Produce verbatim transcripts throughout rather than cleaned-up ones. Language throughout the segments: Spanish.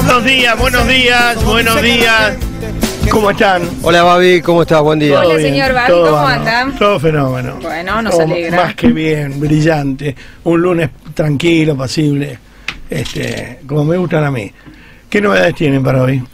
Buenos días, buenos días, buenos días. ¿Cómo están? Hola, Babi, ¿cómo estás? Buen día. Hola, señor Babi, ¿cómo andan? Todo fenómeno. Bueno, nos Todo alegra. Más que bien, brillante. Un lunes tranquilo, pasible. Este, como me gustan a mí. ¿Qué novedades tienen para hoy?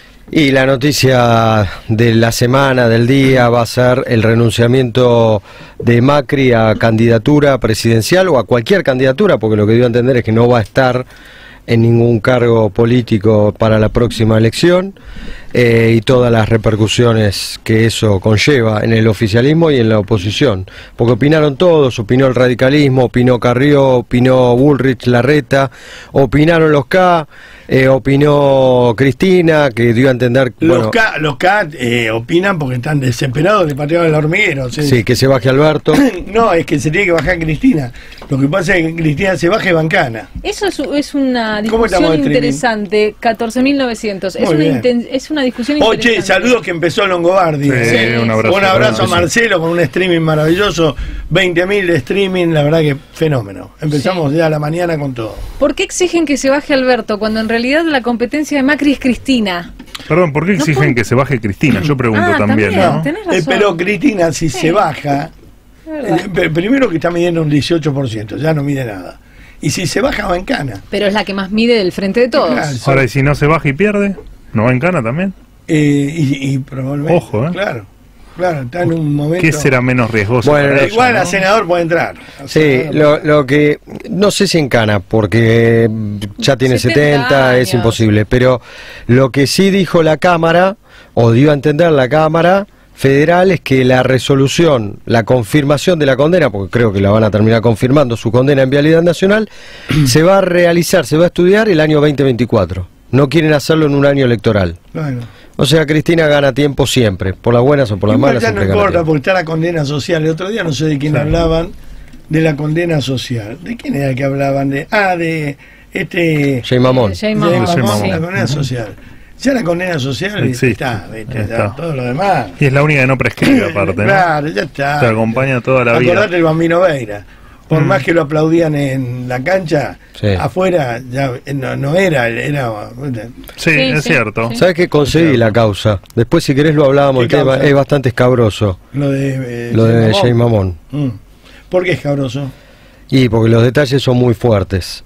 Y la noticia de la semana, del día, va a ser el renunciamiento de Macri a candidatura presidencial o a cualquier candidatura, porque lo que dio a entender es que no va a estar en ningún cargo político para la próxima elección, eh, y todas las repercusiones que eso conlleva en el oficialismo y en la oposición, porque opinaron todos, opinó el radicalismo, opinó Carrió, opinó Bullrich, Larreta, opinaron los K, eh, opinó Cristina, que dio a entender... Los bueno, K, los K eh, opinan porque están desesperados de patear el hormiguero. ¿Sí? Sí, que se baje Alberto. No, es que se tiene que bajar Cristina. Lo que pasa es que Cristina se baja y bancana. Eso es, es una ¿Cómo estamos discusión de interesante, catorce mil novecientos. Es Muy una, bien. inten- es una discusión Oye, interesante. saludos que empezó Longobardi. Sí, Sí, un abrazo. Un abrazo a Sí. Marcelo con un streaming maravilloso, veinte mil de streaming, la verdad que fenómeno. Empezamos Sí. ya a la mañana con todo. ¿Por qué exigen que se baje Alberto cuando en realidad la competencia de Macri es Cristina? Perdón, ¿por qué No exigen puede- que se baje Cristina? Yo pregunto Ah, también, también, ¿no? tenés Eh, razón. pero Cristina, si Sí. se baja, Es verdad. eh, pe- primero que está midiendo un dieciocho por ciento, ya no mide nada. Y si se baja, va en cana. Pero es la que más mide del frente de todos. Claro. Ahora, ¿y si no se baja y pierde? ¿No va en cana también? Eh, y, y probablemente. Ojo, ¿eh? Claro, claro, está en un momento. ¿Qué será menos riesgoso Bueno, para Eh, ella, Igual no? a senador puede entrar. A Sí, senador lo, puede- lo que no sé si encana, porque ya tiene setenta setenta, es años. imposible, pero lo que sí dijo la Cámara, o dio a entender la Cámara Federal, es que la resolución, la confirmación de la condena, porque creo que la van a terminar confirmando, su condena en vialidad nacional, se va a realizar, se va a estudiar el año veinte veinticuatro. No quieren hacerlo en un año electoral. Bueno. O sea, Cristina gana tiempo siempre, por las buenas o por las Igual malas. ya no siempre gana importa tiempo. porque está la condena social. El otro día no sé de quién Claro. hablaban de la condena social. ¿De quién era que hablaban? De Ah, de este... Jay Mamón. Jay de Mamón, Jay Mamón, Mamón. la condena social. Ya la condena social Existe. está, ¿viste? Ya Está. todo lo demás. Y es la única que no prescribe, aparte, ¿no? Claro, ya está. Te acompaña toda la vida. Acordate del Bambino Veira. Por Mm. más que lo aplaudían en la cancha, Sí. afuera ya no, no era, era... Sí, Sí, es sí, cierto. sí. ¿Sabes qué? Conseguí la causa. Después, si querés, lo hablábamos. ¿Qué El tema causa? es bastante escabroso. Lo de... eh, Lo de Mamón. Jay Mamón. Mm. ¿Por qué es cabroso? Y porque los detalles son muy fuertes.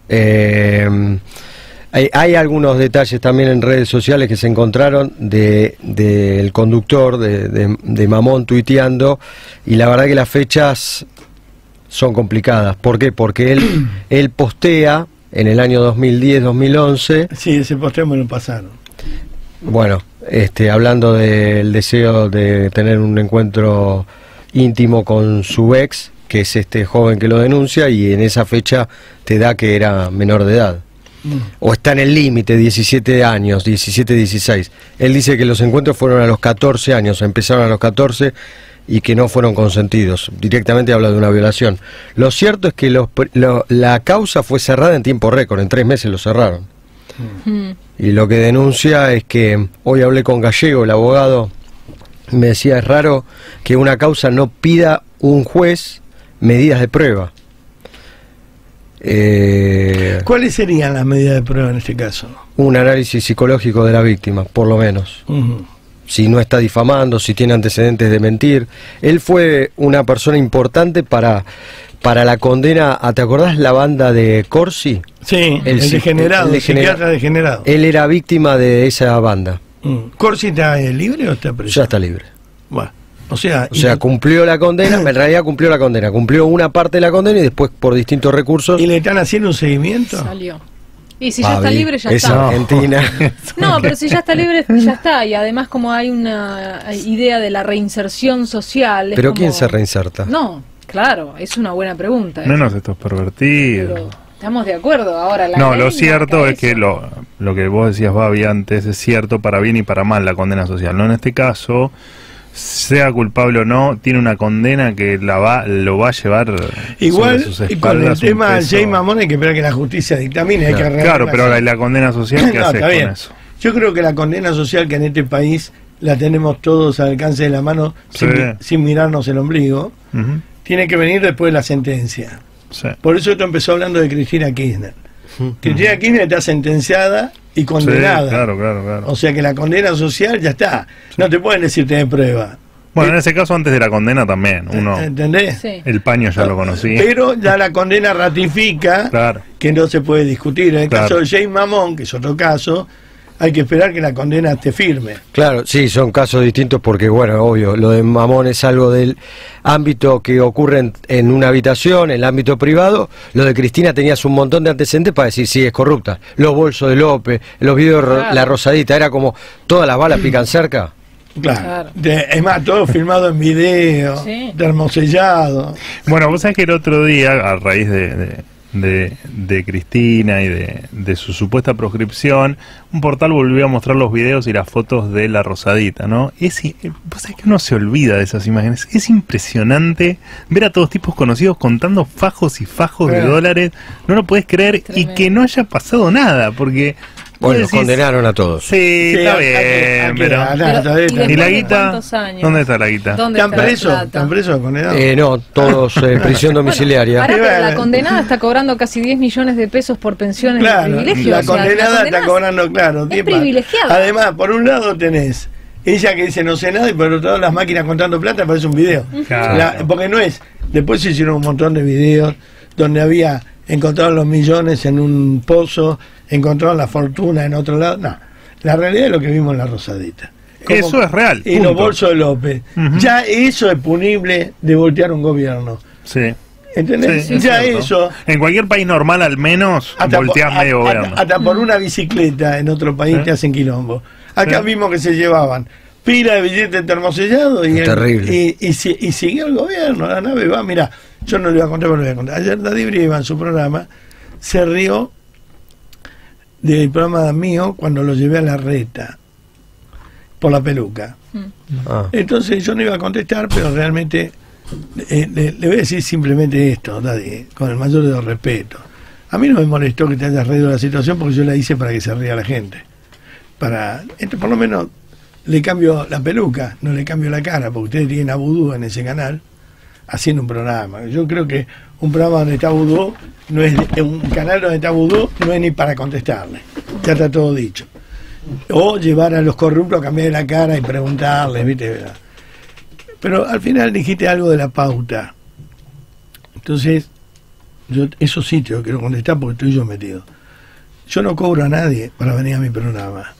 Eh, hay, hay algunos detalles también en redes sociales que se encontraron de del conductor de, de, de Mamón tuiteando, y la verdad que las fechas son complicadas. ¿Por qué? Porque él, él postea en el año dos mil diez dos mil once, Sí, ese posteo me lo pasaron. bueno, este, hablando del deseo de tener un encuentro íntimo con su ex, que es este joven que lo denuncia, y en esa fecha te da que era menor de edad. Mm. O está en el límite, diecisiete años, diecisiete, dieciséis. Él dice que los encuentros fueron a los catorce años, empezaron a los catorce y que no fueron consentidos. Directamente habla de una violación. Lo cierto es que los, lo- la causa fue cerrada en tiempo récord, en tres meses lo cerraron. Mm. Y lo que denuncia es que, hoy hablé con Gallego, el abogado, me decía, es raro que una causa no pida un juez medidas de prueba. Eh, ¿Cuáles serían las medidas de prueba en este caso? un análisis psicológico de la víctima, por lo menos. Ujú. Si no está difamando, si tiene antecedentes de mentir. Él fue una persona importante para, para la condena. a- ¿Te acordás la banda de Corsi? Sí, el, El psi- degenerado, el el degenera- psiquiatra degenerado. Él era víctima de esa banda. Mm. ¿Corsi está eh, libre o está preso? Ya está libre. Bueno, o sea, O sea, y, cumplió la condena, en realidad cumplió la condena. Cumplió una parte de la condena y después, por distintos recursos... ¿y le están haciendo un seguimiento? Salió. Y si ya está Babi, libre, ya es está. Argentina. No, pero si ya está libre, ya está. Y además, como hay una idea de la reinserción social. es ¿Pero como- quién se reinserta? No, claro, es una buena pregunta. Menos estos pervertidos. Pero estamos de acuerdo ahora. La No, ley lo cierto marca es que eso. lo, lo que vos decías, Babi, antes es cierto para bien y para mal la condena social. No, en este caso, sea culpable o no, tiene una condena que la va, lo va a llevar Igual, sobre sus y con el espaldas un tema peso. Jay Mamón hay que esperar que la justicia dictamine. Hay que Claro, arreglar Claro, la- pero la, la condena social, ¿qué No, haces está con bien. eso? Yo creo que la condena social que en este país la tenemos todos al alcance de la mano sin, Sí. sin mirarnos el ombligo, Ujú, tiene que venir después de la sentencia. sí. Por eso esto empezó hablando de Cristina Kirchner. Cristina Kirchner está sentenciada y condenada. Sí, claro, claro, claro. O sea que la condena social ya está. No te pueden decir tenés prueba. Bueno, en ese caso, antes de la condena también, uno, ¿entendés? Sí. el paño ya lo conocía. Pero ya la condena ratifica Claro. que no se puede discutir. En el Claro. caso de James Mamón, que es otro caso, hay que esperar que la condena esté firme. Claro, sí, son casos distintos porque, bueno, obvio, lo de Mamón es algo del ámbito que ocurre en, en una habitación, en el ámbito privado. Lo de Cristina tenías un montón de antecedentes para decir, sí, es corrupta. Los bolsos de López, los videos de Claro. La Rosadita, era como, todas las balas pican cerca. Claro. Claro. De- es más, todo filmado en video, Sí. termosellado. Bueno, vos sabés que el otro día, a raíz de, de, de, de Cristina y de, de su supuesta proscripción, un portal volvió a mostrar los videos y las fotos de La Rosadita, ¿no? Es, i- vos sabés que uno se olvida de esas imágenes. Es impresionante ver a todos tipos conocidos contando fajos y fajos de Claro. dólares. No lo podés creer y Tremendo. que no haya pasado nada, porque... vos Bueno, los decís, condenaron a todos. Sí, Sí, está hay que- bien, hay que- pero... ah, no, Pero, todavía ¿y está- ¿Y después la de guita? cuántos años? ¿Dónde está la guita? ¿Dónde ¿Están está la presos? plata? ¿Están presos condenados? Eh, no, todos en prisión domiciliaria. Pará, Sí, pero la bueno. condenada está cobrando casi diez millones de pesos por pensiones Claro, de privilegio. la o sea, condenada está condenada cobrando, claro. es diez privilegiada. Además, por un lado tenés ella que dice no sé nada y por otro lado las máquinas contando plata, parece un video. Claro. La- porque no es. Después se hicieron un montón de videos donde había encontrado los millones en un pozo, encontraron la fortuna en otro lado. No, la realidad es lo que vimos en La Rosadita. Como- Eso es real. Y los punto. bolsos de López. Ujú. Ya eso es punible de voltear un gobierno. Sí. ¿Entendés? Sí, es ya cierto. eso. En cualquier país normal, al menos, Hasta volteás por, medio a- gobierno. hasta- hasta por una bicicleta en otro país Sí. te hacen quilombo. Acá Sí. vimos que se llevaban pila de billetes termosellados y, el- Terrible. y, y, si- y siguió el gobierno. La nave va, mira, yo no le voy a contar, pero le voy a contar. Ayer Daddy Brieva en su programa se rió del programa mío cuando lo llevé a la reta por la peluca. Ah. Entonces yo no iba a contestar, pero realmente eh, le, le voy a decir simplemente esto, Daddy, con el mayor de los respetos. A mí no me molestó que te hayas reído de la situación porque yo la hice para que se ría la gente. Para, este, por lo menos le cambio la peluca, no le cambio la cara, porque ustedes tienen a Vudú en ese canal haciendo un programa. Yo creo que un programa donde está Vudú, no es un canal donde está Vudú, no es ni para contestarle. Ya está todo dicho. O llevar a los corruptos a cambiar la cara y preguntarles, ¿viste? Pero al final dijiste algo de la pauta. Entonces, yo eso sí te lo quiero contestar porque estoy yo metido. Yo no cobro a nadie para venir a mi programa.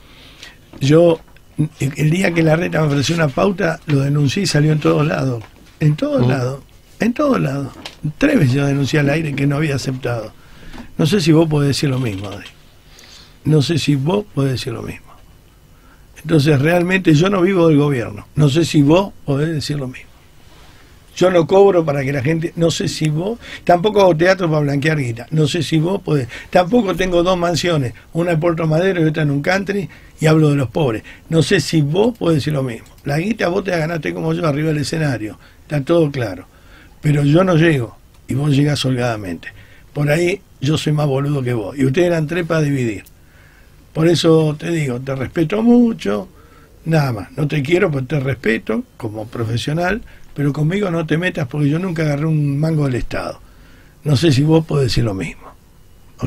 Yo, el día que la reta me ofreció una pauta, lo denuncié y salió en todos lados. En todos lados. En todos lados. Tres veces yo denuncié al aire que no había aceptado. No sé si vos podés decir lo mismo, Adri. No sé si vos podés decir lo mismo. Entonces, realmente yo no vivo del gobierno. No sé si vos podés decir lo mismo. Yo no cobro para que la gente, no sé si vos, tampoco hago teatro para blanquear guita, no sé si vos podés, tampoco tengo dos mansiones, una en Puerto Madero y otra en un country, y hablo de los pobres. No sé si vos podés decir lo mismo. La guita vos te la ganaste como yo arriba del escenario, está todo claro. Pero yo no llego, y vos llegás holgadamente. Por ahí yo soy más boludo que vos, y ustedes eran tres para dividir. Por eso te digo, te respeto mucho, nada más, no te quiero, pero te respeto como profesional, pero conmigo no te metas porque yo nunca agarré un mango del Estado. No sé si vos podés decir lo mismo. ¿Ok?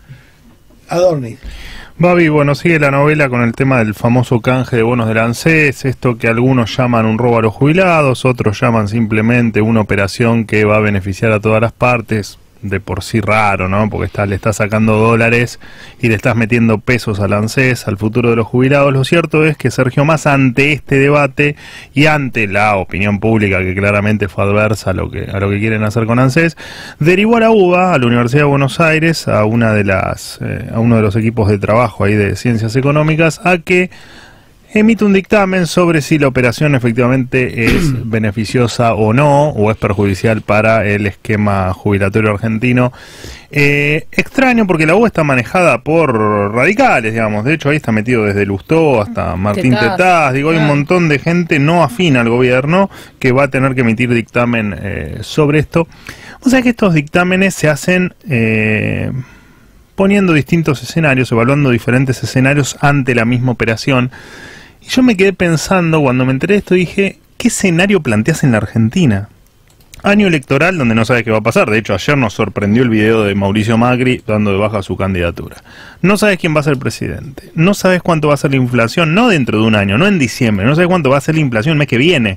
Adorni. Babi, bueno, sigue la novela con el tema del famoso canje de bonos del ANSES, esto que algunos llaman un robo a los jubilados, otros llaman simplemente una operación que va a beneficiar a todas las partes. De por sí raro, ¿no? Porque está, le estás sacando dólares y le estás metiendo pesos al ANSES, al futuro de los jubilados. Lo cierto es que Sergio Massa, ante este debate y ante la opinión pública que claramente fue adversa a lo que, a lo que quieren hacer con ANSES, derivó a la UBA, a la Universidad de Buenos Aires, a una de las, eh, a uno de los equipos de trabajo ahí de Ciencias Económicas, a que emite un dictamen sobre si la operación efectivamente es beneficiosa o no, o es perjudicial para el esquema jubilatorio argentino. Eh, extraño porque la U está manejada por radicales, digamos. De hecho, ahí está metido desde Lustó hasta Martín Tetaz. Tetaz. Digo, hay un Ah. montón de gente no afín al gobierno que va a tener que emitir dictamen eh, sobre esto. O sea que estos dictámenes se hacen eh, poniendo distintos escenarios, evaluando diferentes escenarios ante la misma operación. Y yo me quedé pensando, cuando me enteré de esto, dije, ¿qué escenario planteas en la Argentina? Año electoral donde no sabes qué va a pasar. De hecho, ayer nos sorprendió el video de Mauricio Macri dando de baja su candidatura. No sabes quién va a ser presidente. No sabes cuánto va a ser la inflación, no dentro de un año, no en diciembre. No sabes cuánto va a ser la inflación el mes que viene.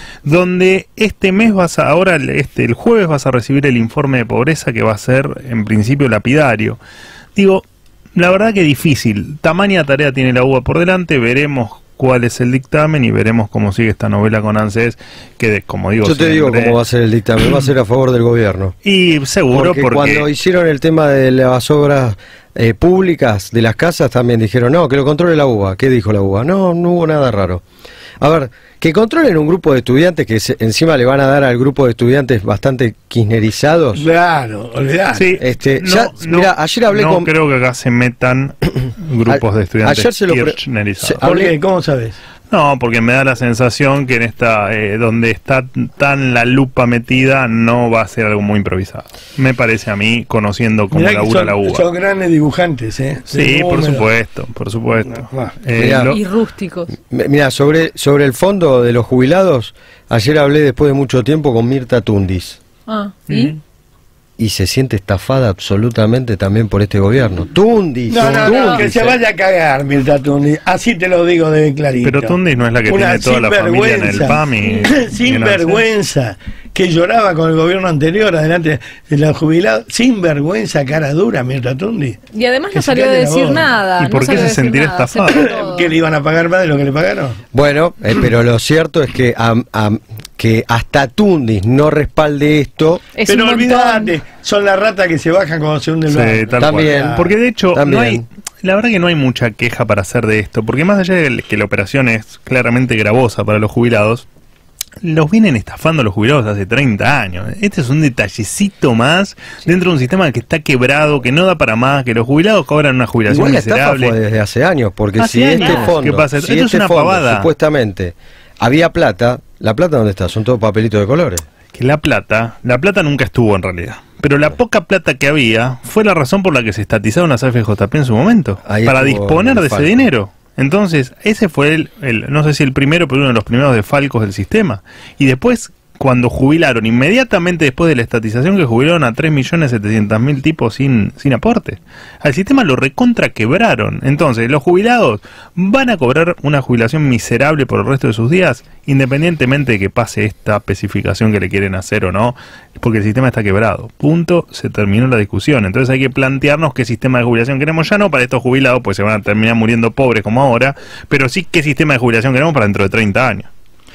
Donde este mes vas a, ahora este, el jueves vas a recibir el informe de pobreza que va a ser en principio lapidario. Digo, la verdad que difícil. Tamaña tarea tiene la U B A por delante. Veremos cuál es el dictamen y veremos cómo sigue esta novela con ANSES, que de, como digo yo te siempre, digo cómo va a ser el dictamen, va a ser a favor del gobierno. Y seguro porque, porque cuando hicieron el tema de las obras eh, públicas de las casas también dijeron, no, que lo controle la U B A. ¿Qué dijo la U B A? No, no hubo nada raro. A ver, que controlen un grupo de estudiantes que se, encima le van a dar al grupo de estudiantes bastante kirchnerizados. Claro, olvidate. sí, Este, no, ya, no, mira, ayer hablé no con... creo que acá se metan grupos de estudiantes ayer se lo pre- kirchnerizados. se- ¿Por hablé- qué? ¿Cómo sabes? No, porque me da la sensación que en esta, eh, donde está tan la lupa metida, no va a ser algo muy improvisado. Me parece a mí, conociendo cómo Mirá que labura son, la U B A. son grandes dibujantes, ¿eh? Sí, De por números. supuesto, por supuesto. No, no. Eh, Mirá. lo- Y rústicos. Mira, sobre, sobre el fondo de los jubilados, ayer hablé después de mucho tiempo con Mirta Tundis. Ah, ¿y? Ujú. Y se siente estafada absolutamente también por este gobierno. Tundis, No, no, no, Tundis, que se eh. vaya a cagar, Mirta Tundis. Así te lo digo de clarito. Pero Tundis no es la que Una tiene toda la familia en el sinvergüenza. P A M y- Sin y en vergüenza, que lloraba con el gobierno anterior, adelante de los jubilados. Sin vergüenza, cara dura, Mirta Tundis. Y además Que no se salió a calle la decir boca. nada. ¿Y no por qué salió a se decir sentirá nada, estafada? aceptó todo. ¿Que le iban a pagar más de lo que le pagaron? Bueno, eh, pero lo cierto es que, am- am- que hasta Tundis no respalde esto. Es Pero un montón. olvídate, son las ratas que se bajan cuando se hunde el Sí, barco. tal También. cual. Porque de hecho, También. no hay, la verdad que no hay mucha queja para hacer de esto, porque más allá de que la operación es claramente gravosa para los jubilados, los vienen estafando los jubilados hace treinta años. Este es un detallecito más dentro de un sistema que está quebrado, que no da para más, que los jubilados cobran una jubilación Igual la estafa miserable. fue desde hace años, porque Hace si este años. fondo, ¿Qué pasa? si Esto es este una fondo, pavada. supuestamente había plata, ¿la plata dónde está? Son todos papelitos de colores. Que la plata, la plata nunca estuvo en realidad. Pero la poca plata que había fue la razón por la que se estatizaron las A F J P en su momento. Ahí para estuvo disponer el de ese Falco. dinero. Entonces, ese fue el, el, no sé si el primero, pero uno de los primeros desfalcos del sistema. Y después, cuando jubilaron, inmediatamente después de la estatización, que jubilaron a tres millones setecientos mil tipos sin, sin aporte. Al sistema lo recontra quebraron. Entonces, los jubilados van a cobrar una jubilación miserable por el resto de sus días, independientemente de que pase esta especificación que le quieren hacer o no, porque el sistema está quebrado. Punto, se terminó la discusión. Entonces hay que plantearnos qué sistema de jubilación queremos, ya no para estos jubilados, pues se van a terminar muriendo pobres como ahora, pero sí qué sistema de jubilación queremos para dentro de treinta años.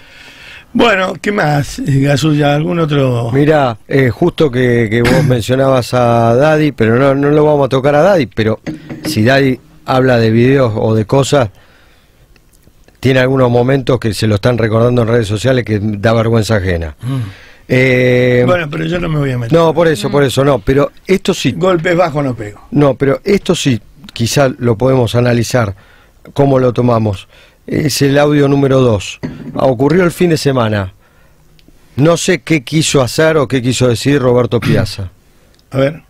Bueno, ¿qué más, eh, Gasulla? ¿Algún otro? Mira, eh, justo que, que vos mencionabas a Daddy, pero no, no lo vamos a tocar a Daddy, pero si Daddy habla de videos o de cosas, tiene algunos momentos que se lo están recordando en redes sociales que da vergüenza ajena. Mm. Eh, Bueno, pero yo no me voy a meter. no, por eso, por eso no, pero esto sí, Golpes bajos no pego. no, pero esto sí, quizá lo podemos analizar, cómo lo tomamos. Es el audio número dos. Ah, ocurrió el fin de semana. No sé qué quiso hacer o qué quiso decir Roberto Piazza. A ver.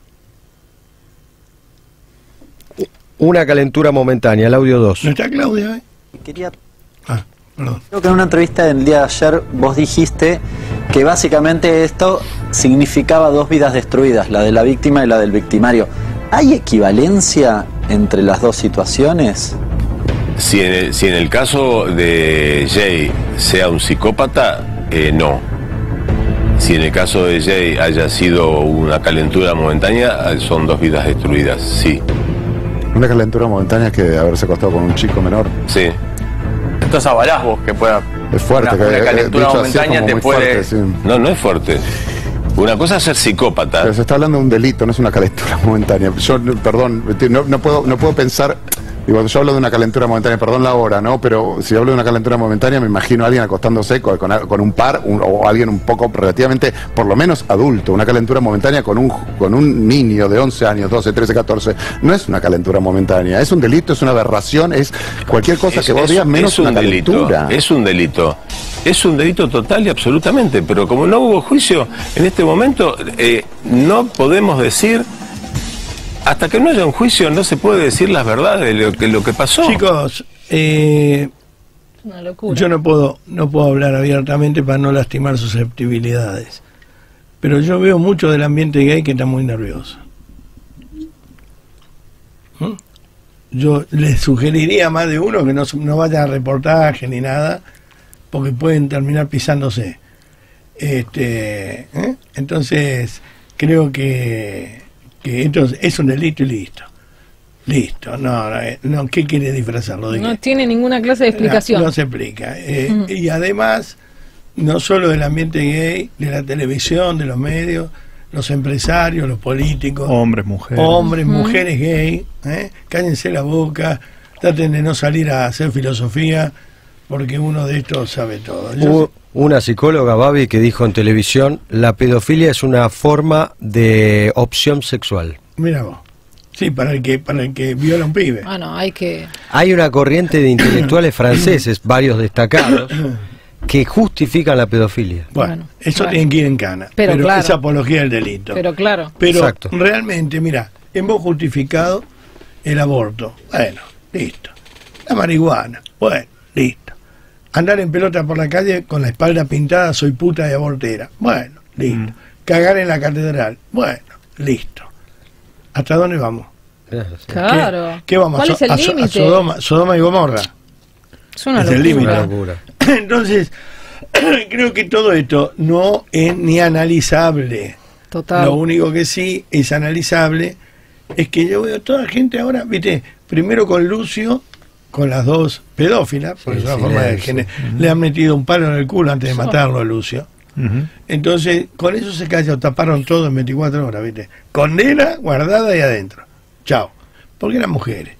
Una calentura momentánea, el audio dos. ¿No está Claudia hoy? Quería, Ah, perdón. creo que en una entrevista del día de ayer vos dijiste que básicamente esto significaba dos vidas destruidas, la de la víctima y la del victimario. ¿Hay equivalencia entre las dos situaciones? Si en el, si en el caso de Jay sea un psicópata, eh, no. Si en el caso de Jay haya sido una calentura momentánea, son dos vidas destruidas, sí. Una calentura momentánea que haberse acostado con un chico menor. Sí. Entonces avalás vos que pueda. Es fuerte, Una, que una eh, calentura dicho así es momentánea como te muy puede. fuerte, sí. No, no es fuerte. Una cosa es ser psicópata. Pero se está hablando de un delito, no es una calentura momentánea. Yo, no- perdón, no, no puedo, no puedo pensar. Digo, yo hablo de una calentura momentánea, perdón la hora, ¿no? Pero si hablo de una calentura momentánea, me imagino a alguien acostándose con, con, con un par un- o alguien un poco relativamente, por lo menos adulto. Una calentura momentánea con un, con un niño de once años, doce, trece, catorce. No es una calentura momentánea, es un delito, es una aberración, es cualquier cosa Es- que vos es- digas menos es un una delito. calentura. Es un delito. Es un delito total y absolutamente. Pero como no hubo juicio, en este momento eh, no podemos decir. Hasta que no haya un juicio no se puede decir las verdades de lo que, lo que pasó. Chicos, eh, Una locura. yo no puedo, no puedo hablar abiertamente para no lastimar susceptibilidades. pero yo veo mucho del ambiente gay que está muy nervioso. ¿Mm? Yo les sugeriría a más de uno que no, no vaya a reportaje ni nada, porque pueden terminar pisándose. Este, ¿eh? Entonces, creo que, que esto es un delito y listo. Listo, no, no, no, ¿qué quiere disfrazarlo? ¿De No qué? tiene ninguna clase de explicación. No, no se explica. Eh, Mm. Y además, no solo del ambiente gay, de la televisión, de los medios, los empresarios, los políticos, Hombres, mujeres. hombres, Ujú. mujeres gay, ¿eh? Cállense la boca, traten de no salir a hacer filosofía, porque uno de estos sabe todo. Yo Hubo una psicóloga, Babi, que dijo en televisión, la pedofilia es una forma de opción sexual. sé- mira vos. Sí, para el que para el que viola a un pibe. Bueno, hay que... Hay una corriente de intelectuales franceses, varios destacados, que justifican la pedofilia. Bueno, Bueno, eso bueno. tienen que ir en cana. Pero Pero, claro. es apología del delito. Pero claro. Pero Exacto. realmente, mira, hemos justificado el aborto. Bueno, listo. La marihuana. Bueno, listo. Andar en pelota por la calle con la espalda pintada, soy puta y abortera. Bueno, listo. Mm. Cagar en la catedral. Bueno, listo. ¿Hasta dónde vamos? Claro. ¿Qué, qué vamos? ¿Cuál a, es el a- a límite? Sodoma, Sodoma y Gomorra. Es una es el locura. límite. Una locura. Entonces, creo que todo esto no es ni analizable. Total. Lo único que sí es analizable es que yo veo toda gente ahora, viste, primero con Lucio, con las dos pedófilas, porque Sí, es una sí, forma de sí. gene- le han metido un palo en el culo antes de Sí. matarlo a Lucio. Ujú. Entonces, con eso se cayó, taparon todo en veinticuatro horas, viste. Condena guardada y adentro. Chao. Porque eran mujeres.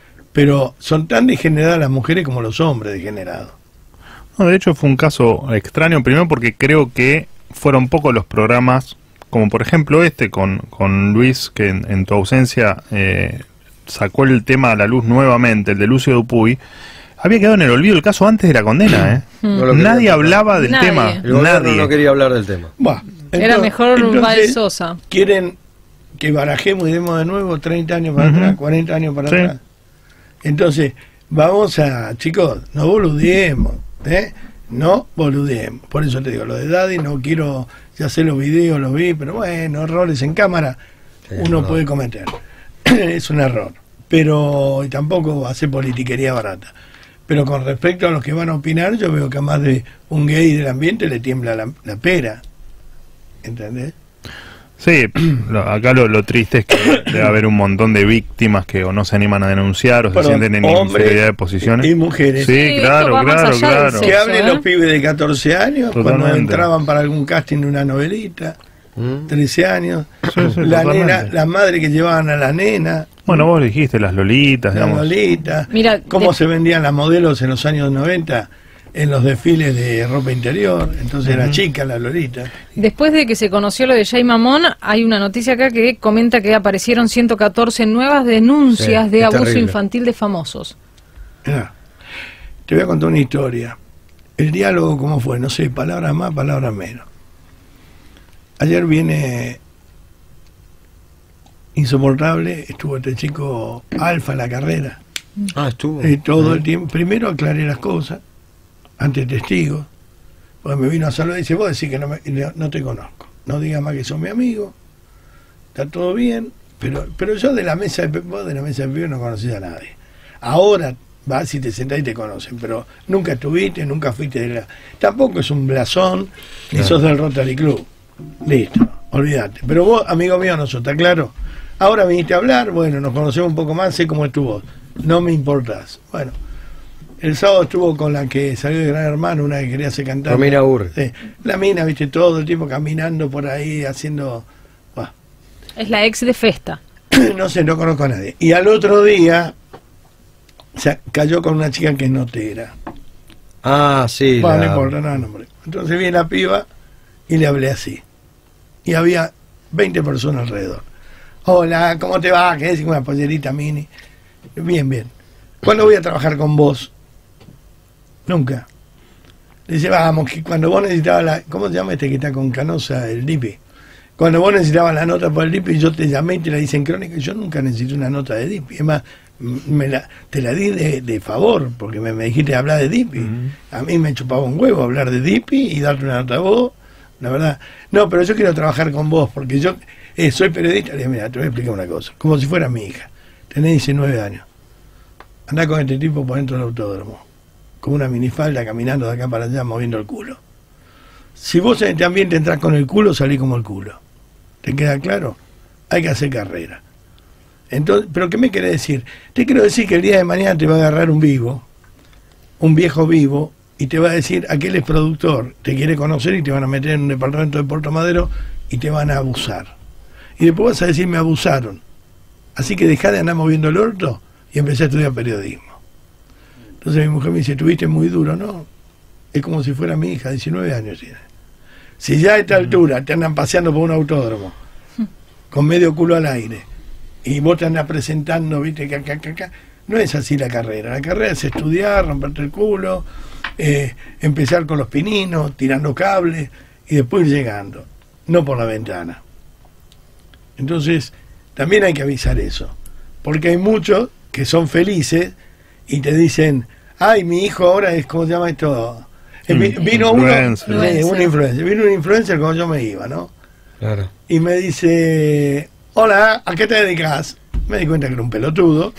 Pero son tan degeneradas las mujeres como los hombres degenerados. No, de hecho fue un caso extraño, primero porque creo que fueron pocos los programas, como por ejemplo este con, con Luis, que en, en tu ausencia eh, sacó el tema a la luz nuevamente, el de Lucio Dupuy. Había quedado en el olvido el caso antes de la condena, ¿eh? No lo quería Nadie tocar. hablaba del Nadie. tema, El gobierno nadie. no quería hablar del tema. Buah, Era entonces- mejor entonces, Bael Sosa. Quieren que barajemos y demos de nuevo treinta años para Ujú. atrás, cuarenta años para Sí. atrás. Entonces, vamos a, chicos, no boludeemos, ¿eh? No boludeemos. Por eso te digo, lo de Daddy, no quiero, ya sé los videos, los vi, pero bueno, errores en cámara Sí, uno no. puede cometer. Es un error. Pero y tampoco hacer politiquería barata. Pero con respecto a los que van a opinar, yo veo que a más de un gay del ambiente le tiembla la, la pera. ¿Entendés? Sí, lo- acá lo, lo triste es que debe haber un montón de víctimas que o no se animan a denunciar o se Perdón, sienten en hombres inferioridad de posiciones. y mujeres. Sí, Sí, esto claro, va más claro, allá del claro. Que sexo. hablen ¿eh? los pibes de catorce años, cuando Totalmente. entraban para algún casting de una novelita, ¿Mm? trece años, Sí, sí, la totalmente. nena, la madre que llevaban a la nena, Bueno, vos dijiste las lolitas, la digamos. Lolita, Mira, cómo de- se vendían las modelos en los años noventa en los desfiles de ropa interior, entonces era chica la Lolita. Después de que se conoció lo de Jay Mamón, hay una noticia acá que comenta que aparecieron ciento catorce nuevas denuncias Sí, de es abuso terrible. infantil de famosos. Mirá, te voy a contar una historia. El diálogo, ¿cómo fue? No sé, palabras más, palabras menos. Ayer viene insoportable, estuvo este chico Alfa en la carrera. Ah, estuvo. Eh, todo el tiempo. Primero aclaré las cosas, ante testigos. Pues me vino a saludar y dice, vos decís que no, me- no, no te conozco. No digas más que sos mi amigo. Está todo bien. Pero pero yo de la mesa de, vos de la mesa de pibe no conocés a nadie. Ahora vas y te sentás y te conocen, pero nunca estuviste, nunca fuiste de la... Tampoco es un blasón, ni Claro. sos del Rotary Club. Listo, olvídate. Pero vos, amigo mío, no sos, ¿está claro? Ahora viniste a hablar, bueno, nos conocemos un poco más, sé cómo es tu voz. No me importás. Bueno, el sábado estuvo con la que salió de Gran Hermano, una que quería ser cantante. Romina Urri. Sí. La mina, viste, todo el tiempo caminando por ahí, haciendo... Bah, Es la ex de Festa. no sé, no conozco a nadie. Y al otro día, o sea, cayó con una chica que es notera. Ah, sí. Bueno, la- no importa, no, nombre. Entonces viene la piba y le hablé así. Y había veinte personas alrededor. Hola, ¿cómo te va? ¿Qué es? Una pollerita mini. Bien, bien. ¿Cuándo voy a trabajar con vos? Nunca. Le dice, vamos, que cuando vos necesitabas la... ¿Cómo se llama este que está con Canosa? El D I P I. Cuando vos necesitabas la nota por el D I P I, yo te llamé y te la hice en crónica. Yo nunca necesité una nota de D I P I. Es más, me la, te la di de, de favor, porque me, me dijiste hablar de D I P I. A mí me chupaba un huevo hablar de D I P I y darte una nota a vos. la verdad. No, pero yo quiero trabajar con vos, porque yo eh, soy periodista. Le digo, mira, te voy a explicar una cosa, como si fuera mi hija. Tenés diecinueve años. Andá con este tipo por dentro del autódromo, con una minifalda, caminando de acá para allá, moviendo el culo. Si vos en este ambiente entras con el culo, salís como el culo. ¿Te queda claro? Hay que hacer carrera. Entonces, ¿pero qué me querés decir? Te quiero decir que el día de mañana te va a agarrar un vivo, un viejo vivo, y te va a decir, aquel es productor, te quiere conocer y te van a meter en un departamento de Puerto Madero y te van a abusar. Y después vas a decir, me abusaron. Así que dejá de andar moviendo el orto y empecé a estudiar periodismo. Entonces mi mujer me dice, ¿tuviste muy duro? No, es como si fuera mi hija, diecinueve años tiene. Si ya a esta altura te andan paseando por un autódromo, con medio culo al aire, y vos te andás presentando, viste, que acá, acá, acá, no es así la carrera. La carrera es estudiar, romperte el culo, eh, empezar con los pininos, tirando cables, y después ir llegando, no por la ventana. Entonces, también hay que avisar eso, porque hay muchos que son felices y te dicen, ay, mi hijo ahora es, ¿cómo se llama esto? Eh, Mm, vino uno, influencer. eh, un influencer, vino un influencer cuando yo me iba, ¿no? Claro. Y me dice, hola, ¿a qué te dedicas? Me di cuenta que era un pelotudo.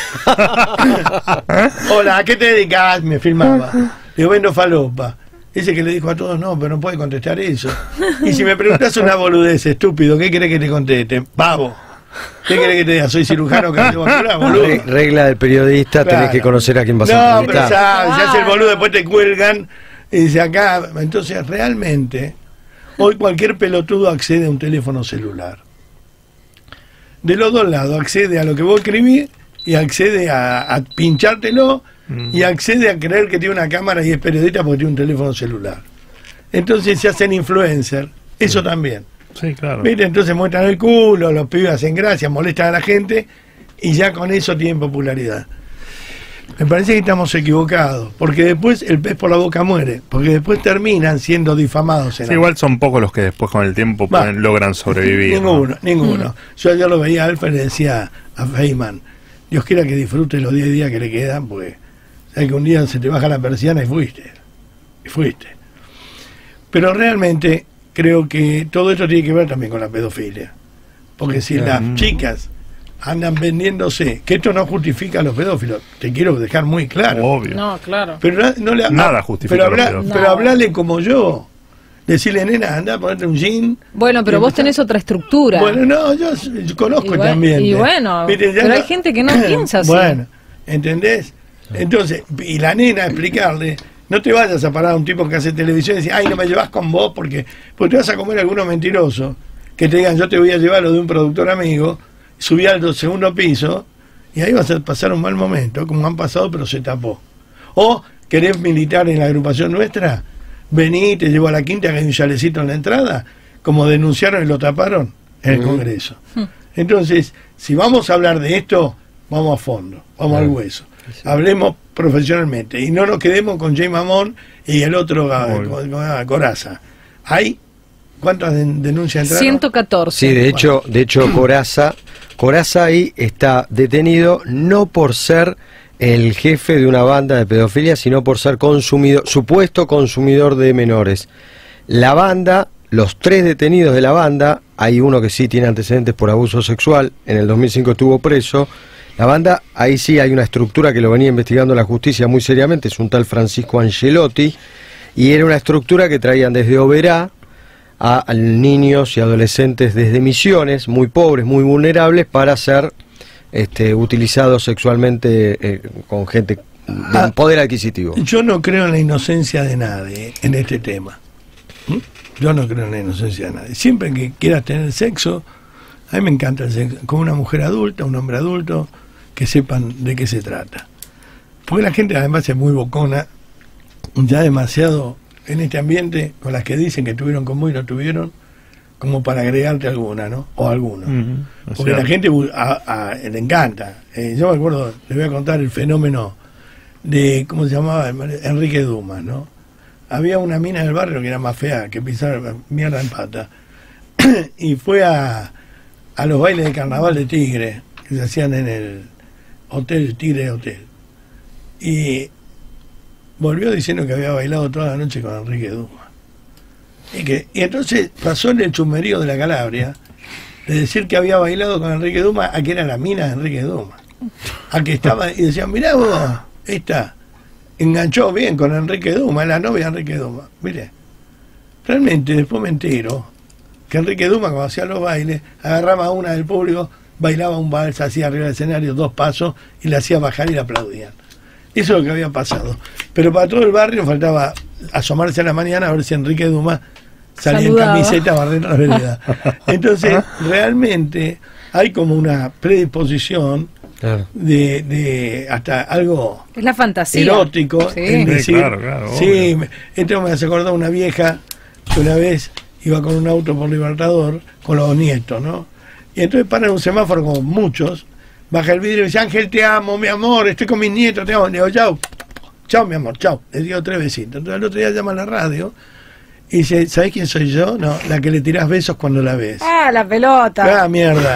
Hola, ¿a qué te dedicas? Me filmaba. Le digo, vendo falopa. Ese que le dijo a todos, no, pero no puede contestar eso. Y si me preguntas una boludez, estúpido, ¿qué querés que te conteste? Pavo. ¿Qué querés que te diga? Soy cirujano cardiovascular, boludo. Re- regla del periodista, Claro. tenés que conocer a quién vas a No, pero entrevistar. sabes, se hace el boludo, después te cuelgan y dice acá. Entonces, realmente, hoy cualquier pelotudo accede a un teléfono celular. De los dos lados, accede a lo que vos escribís y accede a, a pinchártelo Mm. y accede a creer que tiene una cámara y es periodista porque tiene un teléfono celular. Entonces se hacen influencer, eso también. Sí, claro. ¿Viste? Entonces muestran el culo, los pibes hacen gracia, molestan a la gente y ya con eso tienen popularidad. Me parece que estamos equivocados, porque después el pez por la boca muere, porque después terminan siendo difamados. En Sí, la- igual son pocos los que después con el tiempo Va. pueden- logran sobrevivir. ¿no? Ninguno, ninguno. Yo ayer lo veía a Alfa y le decía a Feynman, Dios quiera que disfrute los diez días que le quedan, porque sabes que un día se te baja la persiana y fuiste. Y fuiste. Pero realmente creo que todo esto tiene que ver también con la pedofilia. Porque si Claro. las Mm. chicas andan vendiéndose, que esto no justifica a los pedófilos, te quiero dejar muy claro. Obvio. No, claro. Pero no, no le, Nada ah, justifica pero a los habla- pedófilos. pero No. hablale como yo. Decirle, nena, anda a ponerte un jean. Bueno, pero Y vos empezar- tenés otra estructura. Bueno, no, yo, yo conozco Y bueno- también. y bueno, pero hay gente que no piensa así. Bueno, ¿entendés? Entonces, y la nena explicarle, no te vayas a parar a un tipo que hace televisión y decir, ay, no me llevas con vos porque, porque te vas a comer algunos mentirosos que te digan, yo te voy a llevar lo de un productor amigo, subí al segundo piso y ahí vas a pasar un mal momento, como han pasado, pero se tapó. O querés militar en la agrupación nuestra, vení, te llevo a la quinta, que hay un chalecito en la entrada, como denunciaron y lo taparon en el Ujú. Congreso. Entonces, si vamos a hablar de esto, vamos a fondo, vamos al hueso. Hablemos profesionalmente y no nos quedemos con Jay Mamón y el otro ah, Muy con- con- ah, Coraza. ¿Hay cuántas den- denuncias entraron? ciento catorce. Sí, de hecho, de hecho Coraza, Coraza ahí está detenido no por ser el jefe de una banda de pedofilia, sino por ser consumidor, supuesto consumidor de menores. La banda, los tres detenidos de la banda, hay uno que sí tiene antecedentes por abuso sexual, en el dos mil cinco estuvo preso. La banda, ahí sí hay una estructura que lo venía investigando la justicia muy seriamente, es un tal Francisco Angelotti, y era una estructura que traían desde Oberá a, a niños y adolescentes desde Misiones, muy pobres, muy vulnerables, para ser este, utilizados sexualmente eh, con gente de Ah, poder adquisitivo. Yo no creo en la inocencia de nadie en este tema. ¿Mm? Yo no creo en la inocencia de nadie. Siempre que quieras tener sexo, a mí me encanta el sexo, con una mujer adulta, un hombre adulto, que sepan de qué se trata. Porque la gente además es muy bocona, ya demasiado en este ambiente, con las que dicen que tuvieron con vos y no tuvieron, como para agregarte alguna, ¿no? O alguno. Ujú, es Porque la cierto. gente bu- a- a- le encanta. Eh, yo me acuerdo, les voy a contar el fenómeno de, ¿cómo se llamaba? Enrique Dumas, ¿no? Había una mina en el barrio que era más fea, que pisaba mierda en pata. Y fue a, a los bailes de carnaval de Tigre, que se hacían en el Hotel Tigre Hotel. Y volvió diciendo que había bailado toda la noche con Enrique Dumas. Y, que, y entonces pasó en el chusmerío de la Calabria de decir que había bailado con Enrique Dumas, a que era la mina de Enrique Dumas. A que estaba, y decían, mirá vos, esta enganchó bien con Enrique Dumas, la novia de Enrique Dumas. Mire, realmente después me entero que Enrique Dumas, cuando hacía los bailes, agarraba a una del público, bailaba un vals, hacía arriba del escenario dos pasos y la hacía bajar y la aplaudían. Eso es lo que había pasado. Pero para todo el barrio faltaba asomarse a la mañana a ver si Enrique Dumas salía Saludaba. en camiseta barriendo la vereda. Entonces, realmente hay como una predisposición claro. de, de hasta algo es la fantasía erótico sí. en decir, sí, claro, claro, sí, esto me hace acordar una vieja que una vez iba con un auto por Libertador con los nietos, ¿no? Y entonces para un semáforo como muchos, baja el vidrio y dice, Ángel, te amo, mi amor, estoy con mis nietos, te amo. Le digo, chau, chau, mi amor, chau. Le digo tres besitos. Entonces el otro día llama a la radio y dice, ¿sabés quién soy yo? No, la que le tirás besos cuando la ves. Ah, la pelota. Ah, mierda.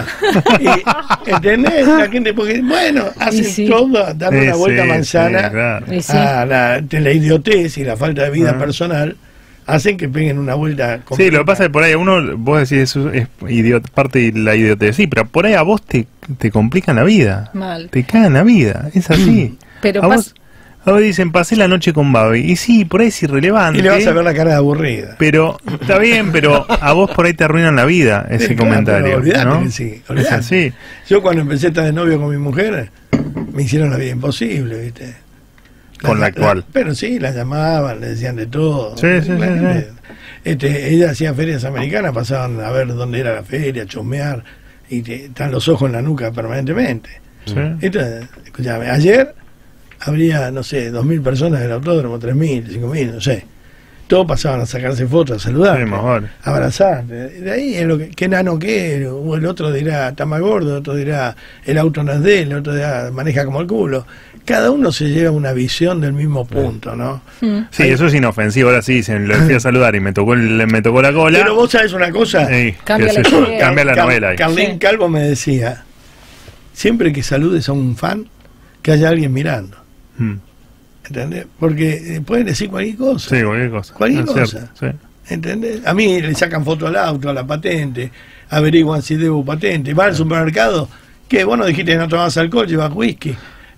Y, ¿entendés? La gente, porque, bueno, hacen sí. todo, dando sí, una vuelta sí, manzana sí, claro. a la, la idiotez y la falta de vida ah. personal. Hacen que peguen una vuelta. Completa. Sí, lo que pasa es que por ahí uno, vos decís, eso es idiot, parte de la idiotez. Sí, pero por ahí a vos te, te complican la vida. Mal. Te cagan la vida, es así. Pero a vos, a vos dicen, pasé la noche con Babi. Y sí, por ahí es irrelevante. Y le vas a ver la cara de aburrida. Pero, está bien, pero a vos por ahí te arruinan la vida ese sí, comentario. Claro, ¿no? que sí, olvidate. Es así. Yo cuando empecé a estar de novio con mi mujer, me hicieron la vida imposible, ¿viste? Con la, la actual. La, pero sí, la llamaban, le decían de todo. Sí, sí, sí, sí. Este, ella hacía ferias americanas, pasaban a ver dónde era la feria, a chusmear, y te, están los ojos en la nuca permanentemente. Sí. Entonces, escúchame, ayer habría, no sé, dos mil personas en el autódromo, tres mil, cinco mil, no sé. Todos pasaban a sacarse fotos, a saludar, sí, a abrazarte. De ahí es lo que, qué nano que es, o el otro dirá, está más gordo, el otro dirá, el auto no es de él, el otro dirá, maneja como el culo. Cada uno se lleva una visión del mismo punto, ¿no? Sí, Hay... eso es inofensivo. Ahora sí dicen, le fui a saludar y me tocó el, me tocó la cola. Pero vos sabés una cosa. Sí, cambia, la yo, cambia la Car novela. Ahí. Carlín sí. Calvo me decía, siempre que saludes a un fan, que haya alguien mirando. Hmm. ¿Entendés? Porque pueden decir cualquier cosa. Sí, cualquier cosa. Cualquier es cosa. Cierto, sí. ¿Entendés? A mí le sacan foto al auto, a la patente, averiguan si debo patente. Va al supermercado, ¿qué? Vos no dijiste que no tomabas alcohol, llevas whisky.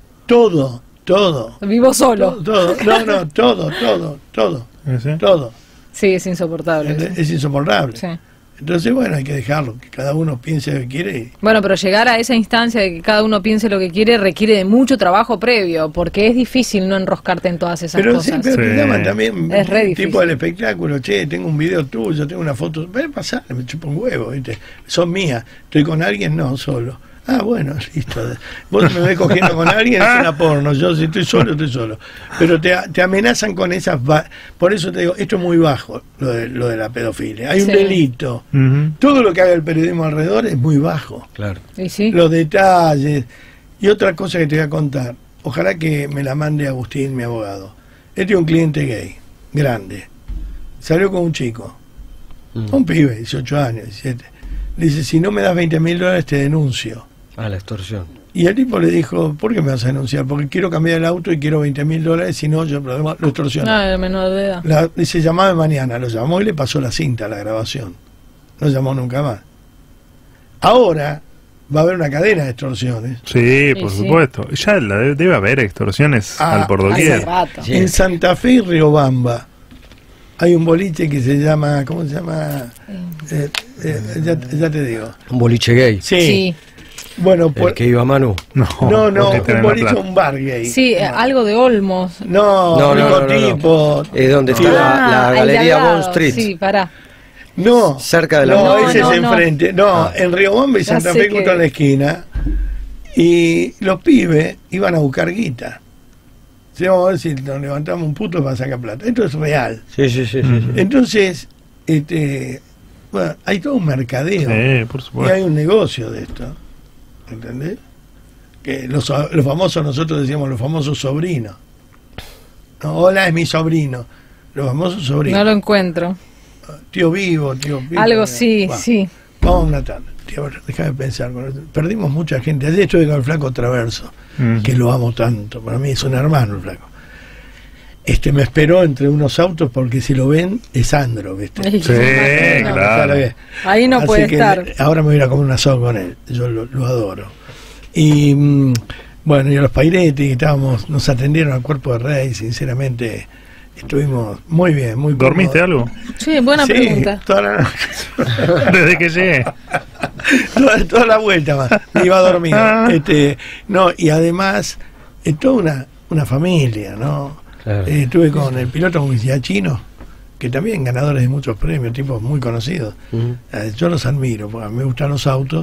Todo. Todo. Vivo solo. Todo, todo. No, no, todo, todo, todo. ¿Sí? Todo. Sí, es insoportable. Es, es insoportable. Sí. Entonces, bueno, hay que dejarlo, que cada uno piense lo que quiere. Y... Bueno, pero llegar a esa instancia de que cada uno piense lo que quiere requiere de mucho trabajo previo, porque es difícil no enroscarte en todas esas pero cosas. Sí, pero te sí. llaman también es re tipo del espectáculo, che, tengo un video tuyo, tengo una foto, ven pasar, me chupo un huevo, ¿viste? Son mías, estoy con alguien, no, solo. Ah, bueno, listo. Vos me ves cogiendo con alguien, es una porno. Yo si estoy solo, estoy solo. Pero te, te amenazan con esas... Por eso te digo, esto es muy bajo, lo de, lo de la pedofilia. Hay sí. un delito. Uh-huh. Todo lo que haga el periodismo alrededor es muy bajo. Claro. ¿Y sí? Los detalles. Y otra cosa que te voy a contar. Ojalá que me la mande Agustín, mi abogado. Este es un cliente gay, grande. Salió con un chico. Uh-huh. Un pibe, dieciocho años, diecisiete. Le dice, si no me das veinte mil dólares te denuncio. Ah, la extorsión. Y el tipo le dijo, ¿por qué me vas a denunciar? Porque quiero cambiar el auto y quiero veinte mil dólares, si no, yo lo extorsiono. Ah, el menor de edad. La, dice, llamame mañana. Lo llamó y le pasó la cinta, la grabación. No llamó nunca más. Ahora va a haber una cadena de extorsiones. Sí, por sí, supuesto. Sí. Ya la debe, debe haber extorsiones ah, al por doquier. Sí. En Santa Fe y Riobamba hay un boliche que se llama, ¿cómo se llama? Eh, eh, ya, ya te digo. Un boliche gay. Sí. sí. Bueno, por... ¿El que iba Manu? No, no, no un boliche, un bar gay. Sí, no. algo de Olmos. No, no, no, no, tipo. No. Es donde está ah, la, la galería Bond Street. Sí, pará. No, cerca de la no, no, ese no, es no. enfrente. No, ah. en Riobamba y Santa Fe, justo que... en la esquina. Y los pibes iban a buscar guita. Sí, vamos a ver si nos levantamos un puto para sacar plata. Esto es real. Sí, sí, sí. sí, sí. Entonces, este, bueno, hay todo un mercadeo. Sí, por supuesto. Y hay un negocio de esto. ¿Entendés? Que los, los famosos, nosotros decíamos los famosos sobrinos. No, hola, es mi sobrino. Los famosos sobrinos. No lo encuentro. Tío vivo, tío vivo. Algo sí, bueno, sí. Vamos a una tarde. Tío, déjame pensar. Perdimos mucha gente. Ayer estuve con el flaco Traverso, uh-huh. que lo amo tanto. Para mí es un hermano el flaco. este me esperó entre unos autos porque si lo ven es Sandro, ¿viste? Sí, Sí, no. claro. Ahí no Así puede que estar. ahora me voy a ir a comer un asado con él, yo lo, lo adoro. Y mm, bueno, y a los Pairetti, estábamos, nos atendieron al Cuerpo de Rey, sinceramente estuvimos muy bien, muy ¿Dormiste cómodos. algo? Sí, buena Sí, pregunta. toda la noche. Desde que llegué. toda, toda la vuelta más, me iba a dormir. Este, no, y además, es toda una, una familia, ¿no? Claro. Eh, estuve con el piloto Chino, que también ganadores de muchos premios, tipos muy conocidos. Ujú. Eh, yo los admiro, porque a mí me gustan los autos.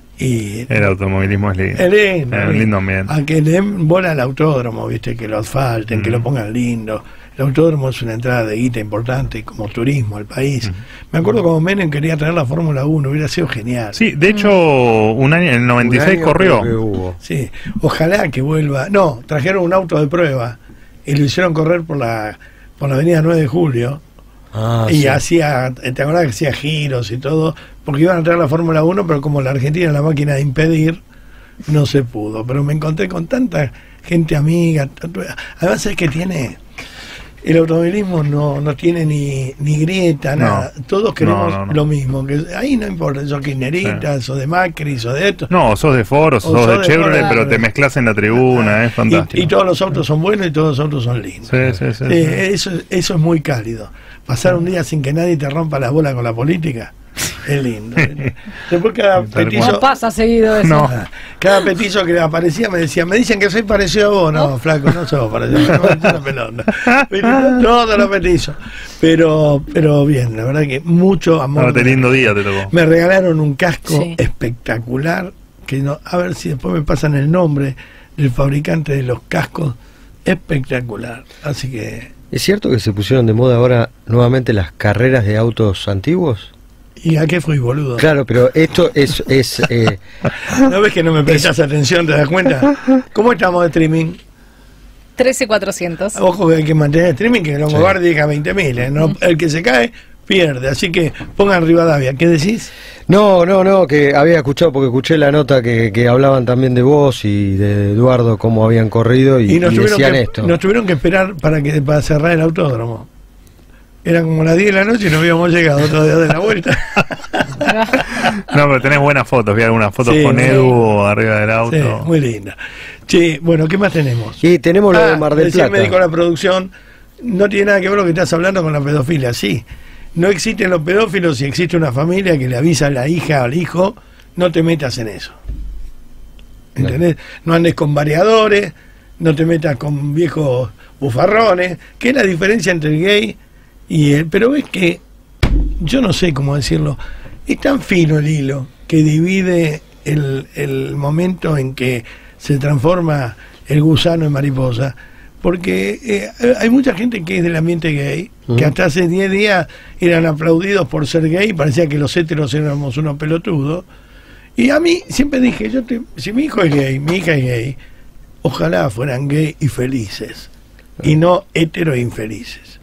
Y El automovilismo es lindo. es lindo, Es un lindo ambiente. a que le den bola al autódromo, viste, que lo asfalten, Mm. que lo pongan lindo. El autódromo es una entrada de guita importante como turismo al país. Me acuerdo como Menem quería traer la Fórmula uno, hubiera sido genial. Sí, de hecho, un año, en el noventa y seis Un año corrió. creo que hubo. Sí, ojalá que vuelva. No, trajeron un auto de prueba y lo hicieron correr por la por la avenida nueve de julio Ah, y sí. hacía, te acordás que hacía giros y todo, porque iban a traer la Fórmula uno, pero como la Argentina es la máquina de impedir, no se pudo. Pero me encontré con tanta gente amiga. tanto- Además es que tiene... El automovilismo no, no tiene ni, ni grieta, No. nada. Todos queremos No, no, no. lo mismo. Que ahí no importa, sos kirchneritas o de Macri o de esto. No, sos de Ford, sos, O sos de de Chevrolet, Ford, pero claro. te mezclas en la tribuna, es Y, fantástico. y todos los autos son buenos y todos los autos son lindos. Sí, sí, sí, Eh, sí. Eso, eso es muy cálido. Pasar un día sin que nadie te rompa las bolas con la política es lindo. Después cada Tal cual. petizo, No pasa seguido eso. No. ah, cada petizo que aparecía me decía, me dicen que soy parecido a vos. No, flaco, no sos parecido. No, me eché la pelota. Todos los petizos. Pero, pero bien, la verdad que mucho amor. No, qué lindo día te tocó. Me regalaron un casco Sí. espectacular, que no, a ver si después me pasan el nombre del fabricante de los cascos, espectacular. Así que, ¿Es cierto que se pusieron de moda ahora nuevamente las carreras de autos antiguos? ¿y a qué fui, boludo? Claro, pero esto es... es eh, ¿No ves que no me prestas atención, te das cuenta? ¿Cómo estamos de streaming? trece cuatrocientos. Ojo que hay que mantener streaming, que Longo Sí. Bardi diga veinte mil, ¿eh? No, el que se cae, pierde. Así que pongan Rivadavia. ¿Qué decís? no, no, no, que había escuchado, porque escuché la nota que, que hablaban también de vos y de Eduardo, cómo habían corrido y, Y nos, y tuvieron decían que, esto. nos tuvieron que esperar para que para cerrar el autódromo. Eran como las diez de la noche y no habíamos llegado todavía de la vuelta. No, pero tenés buenas fotos, vi algunas fotos Sí, con sí. Edu arriba del auto. Sí, muy linda. Che, bueno, ¿qué más tenemos? Y tenemos lo Ah, de Mar del decía el Plata. médico de la producción, no tiene nada que ver lo que estás hablando con la pedofilia. Sí, no existen los pedófilos y existe una familia que le avisa a la hija o al hijo, no te metas en eso. ¿Entendés? No andes con variadores, no te metas con viejos bufarrones, que es la diferencia entre el gay y el... Pero ves que, yo no sé cómo decirlo, es tan fino el hilo que divide el, el momento en que se transforma el gusano en mariposa, porque eh, hay mucha gente que es del ambiente gay, que Ujú. hasta hace diez días eran aplaudidos por ser gay, parecía que los héteros éramos unos pelotudos, y a mí siempre dije, yo te- si mi hijo es gay, mi hija es gay, ojalá fueran gay y felices, y no hetero e infelices.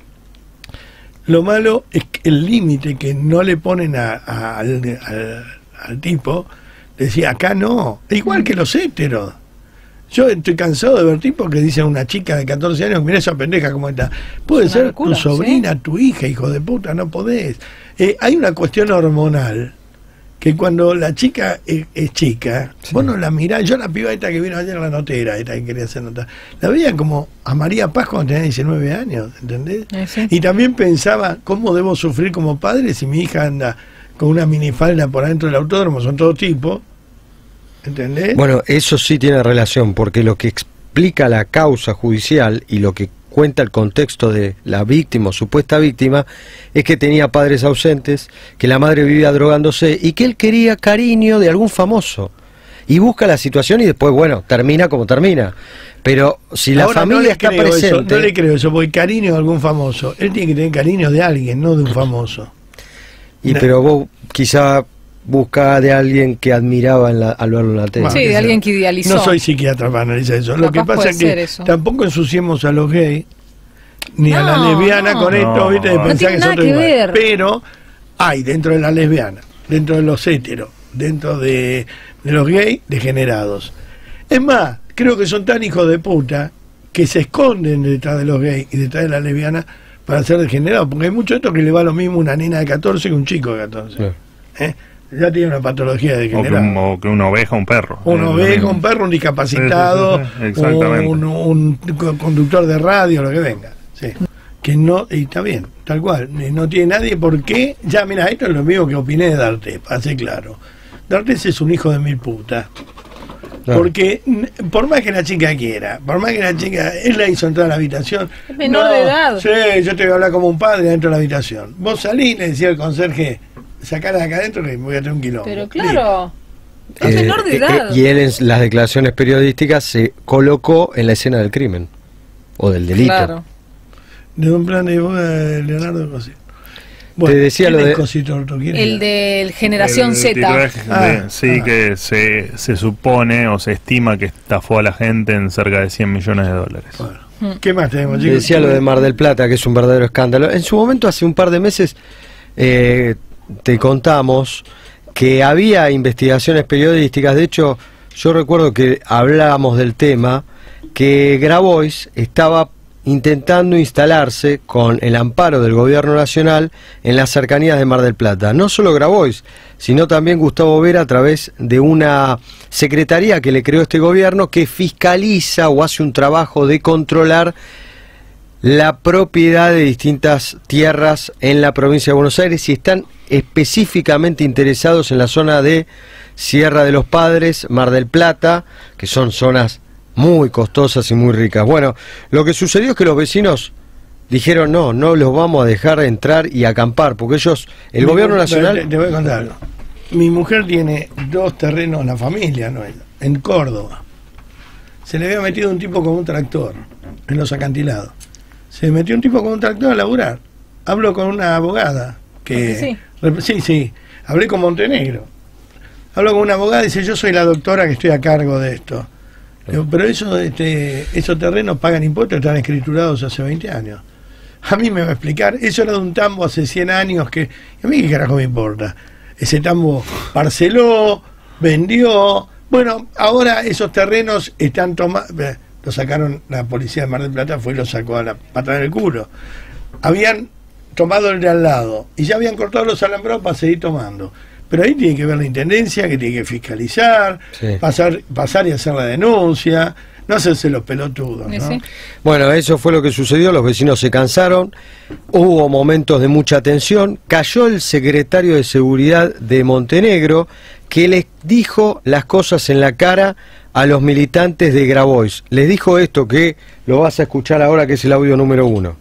Lo malo es que el límite que no le ponen a- a- al, al- al tipo, decía, acá no, igual que los héteros. Yo estoy cansado de ver tipos que dicen a una chica de catorce años, mira esa pendeja como está. Puede Es una ser locura, tu sobrina, tu hija, hijo de puta, no podés. Eh, hay una cuestión hormonal que cuando la chica es, es chica, vos no la mirás. Yo la piba esta que vino ayer, la notera, esta que quería hacer nota, la veía como a María Paz cuando tenía diecinueve años, ¿entendés? Eh, sí. Y también pensaba, ¿cómo debo sufrir como padre si mi hija anda con una minifalda por adentro del autódromo? Son todo tipo, ¿entendés? Bueno, eso sí tiene relación, porque lo que explica la causa judicial y lo que cuenta el contexto de la víctima o supuesta víctima es que tenía padres ausentes, que la madre vivía drogándose y que él quería cariño de algún famoso. Y busca la situación y después, bueno, termina como termina. Pero si la Ahora, familia no le está creo eso, presente... no le creo eso, porque cariño de algún famoso. Él tiene que tener cariño de alguien, no de un famoso. Y pero vos quizá busca de alguien que admiraba en la, al verlo en la tele. Bueno, Sí, de alguien que idealizó. No soy psiquiatra para analizar eso. Lo Capaz que pasa puede es ser que eso. tampoco ensuciemos a los gays ni a la No, lesbiana no. con esto, No. ¿viste? De No pensar tiene que nada son todos que iguales. ver. Pero hay dentro de la lesbiana, dentro de los héteros, dentro de, de los gays degenerados. Es más, creo que son tan hijos de puta que se esconden detrás de los gays y detrás de las lesbianas para ser degenerados, porque hay mucho de esto que le va lo mismo una nena de catorce que un chico de catorce. Claro. ¿Eh? Ya tiene una patología de O que, un- o que una oveja, un perro. una Es lo oveja, mismo. un perro, un discapacitado, Sí, sí, sí, exactamente. un, un co- conductor de radio, lo que venga. Sí. Que no, y está bien, tal cual, y no tiene nadie por qué. Ya, mira, esto es lo mismo que opiné de D'Artés, para ser claro. D'Artés es un hijo de mil putas. Claro. Porque n- por más que la chica quiera, por más que la chica, él la hizo entrar a la habitación. Es menor de edad. Sí, yo te voy a hablar como un padre dentro de la habitación. Vos salís, le decía al conserje, sacala de acá adentro que me voy a tener un quilombo. Pero claro, es Eh, menor de eh, edad. y él en las declaraciones periodísticas se colocó en la escena del crimen o del delito. Claro. De un plan de boda de Leonardo Cosito. Te decía ¿quién lo es de- Cosito Orto? ¿Quién El era? de Generación El Z. titular de- Ah, sí, ah. que se, se supone o se estima que estafó a la gente en cerca de cien millones de dólares. Bueno, ¿qué más tenemos, Te chicos? decía lo de Mar del Plata, que es un verdadero escándalo. En su momento, hace un par de meses, eh, te contamos que había investigaciones periodísticas. De hecho, yo recuerdo que hablábamos del tema, que Grabois estaba intentando instalarse con el amparo del gobierno nacional en las cercanías de Mar del Plata. No solo Grabois, sino también Gustavo Vera a través de una secretaría que le creó este gobierno que fiscaliza o hace un trabajo de controlar la propiedad de distintas tierras en la provincia de Buenos Aires y están específicamente interesados en la zona de Sierra de los Padres, Mar del Plata, que son zonas muy costosas y muy ricas. Bueno, lo que sucedió es que los vecinos dijeron no, no los vamos a dejar entrar y acampar, porque ellos, el Mi gobierno mu- nacional... Te, te voy a contar algo. Mi mujer tiene dos terrenos, la familia, ¿no? En Córdoba. Se le había metido un tipo con un tractor en los acantilados. Se metió un tipo con un tractor a laburar. Hablo con una abogada que... Sí. rep- sí, sí. Hablé con Montenegro. Hablo con una abogada y dice, yo soy la doctora que estoy a cargo de esto. Digo, pero eso, este, esos terrenos pagan impuestos, están escriturados hace veinte años. A mí me va a explicar, eso era de un tambo hace cien años que... A mí qué carajo me importa. Ese tambo parceló, vendió... Bueno, ahora esos terrenos están tomados... Lo sacaron, la policía de Mar del Plata fue y lo sacó a la patada en el culo. Habían tomado el de al lado y ya habían cortado los alambrados para seguir tomando. Pero ahí tiene que ver la intendencia, que tiene que fiscalizar, Sí. pasar, pasar y hacer la denuncia, no hacerse los pelotudos, Sí, ¿no? sí. Bueno, eso fue lo que sucedió, los vecinos se cansaron, hubo momentos de mucha tensión, cayó el secretario de Seguridad de Montenegro, que les dijo las cosas en la cara a los militantes de Grabois. Les dijo esto que lo vas a escuchar ahora, que es el audio número uno.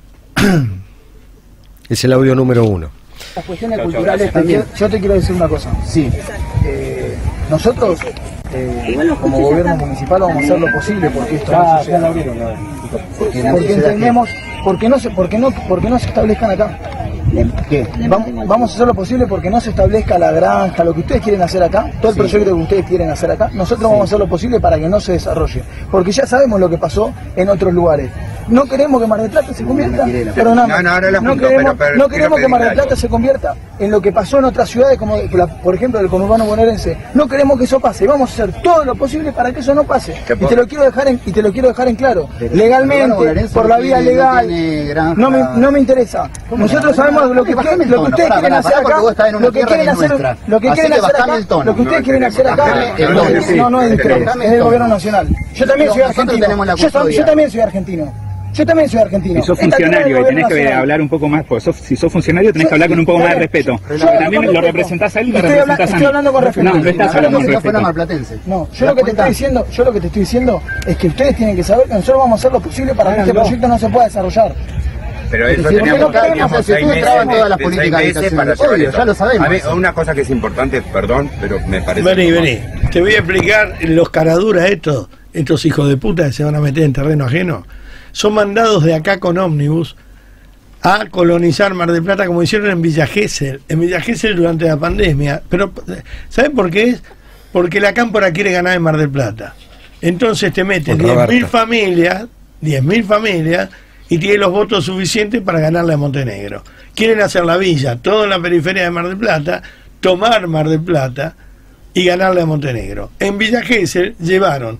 Es el audio número uno. Las cuestiones culturales también. Yo te quiero decir una cosa. Sí. Eh, nosotros, eh, como gobierno municipal, vamos a hacer lo posible porque esto no suceda. Porque, porque entendemos, porque no se, porque no, porque no se establezcan acá. ¿Qué? Vamos, vamos a hacer lo posible porque no se establezca la granja, lo que ustedes quieren hacer acá, todo el proyecto que ustedes quieren hacer acá, nosotros vamos a hacer lo posible para que no se desarrolle. Porque ya sabemos lo que pasó en otros lugares. No queremos que Mar del Plata se convierta, perdóname, No, no, no lo no junto, queremos, pero- pero no quiero queremos que Mar del pedir algo. Plata se convierta en lo que pasó en otras ciudades, como la- por ejemplo el conurbano bonaerense. No queremos que eso pase, vamos a hacer todo lo posible para que eso no pase. ¿Qué Y po- te lo quiero dejar en, y te lo quiero dejar en claro. Pero el Legalmente, conurbano bonaerense por la no vía tiene- no legal, tiene granja. no me, no me interesa. Nosotros sabemos lo que, Bajame ustedes- el lo que tono, ustedes pará, quieren pará, hacer pará, porque acá, vos estás en una lo que tierra quieren que es hacer, nuestra. lo que Así quieren que hacer bajame acá, el tono. lo que ustedes No, quieren hacer acá, bajame el no, tono, es- sí. no, no es de ustedes, Bajame es el del tono. gobierno nacional. Yo también soy Nosotros argentino. tenemos la Yo, tam- custodia. yo también soy argentino. Yo también soy argentino. Y sos Esta tierra es del funcionario y gobierno tenés que nacional. hablar un poco más, pues sos- si sos funcionario tenés Yo- que hablar con un poco está más de bien, respeto. yo- yo Porque hablo también con lo respeto. representás a él y me Estoy habla- representás a mí. estoy hablando con respeto. No, no estás Ahora hablando como con si no fuera respeto. marplatense. No, yo ¿Te lo das que te estoy cuenta? diciendo, yo lo que te estoy diciendo es que ustedes tienen que saber que nosotros vamos a hacer lo posible para que este proyecto no se pueda desarrollar. Pero eso Porque teníamos, no queremos teníamos que seis tú meses, entrabas en de- todas las de seis políticas meses habitacionales. para llevar Obvio, esto. ya lo sabemos. A ver, una cosa que es importante, perdón, pero me parece... Vení, vení. Te voy a explicar los caraduras estos, estos hijos de puta que se van a meter en terreno ajeno. Son mandados de acá con ómnibus a colonizar Mar del Plata como hicieron en Villa Gesell. En Villa Gesell durante la pandemia. Pero, ¿saben por qué es? Porque la Cámpora quiere ganar en Mar del Plata. Entonces te meten Con diez mil Roberto. familias, diez mil familias, y tiene los votos suficientes para ganarle a Montenegro. Quieren hacer la villa, todo en la periferia de Mar del Plata, tomar Mar del Plata y ganarle a Montenegro. En Villa Gesell llevaron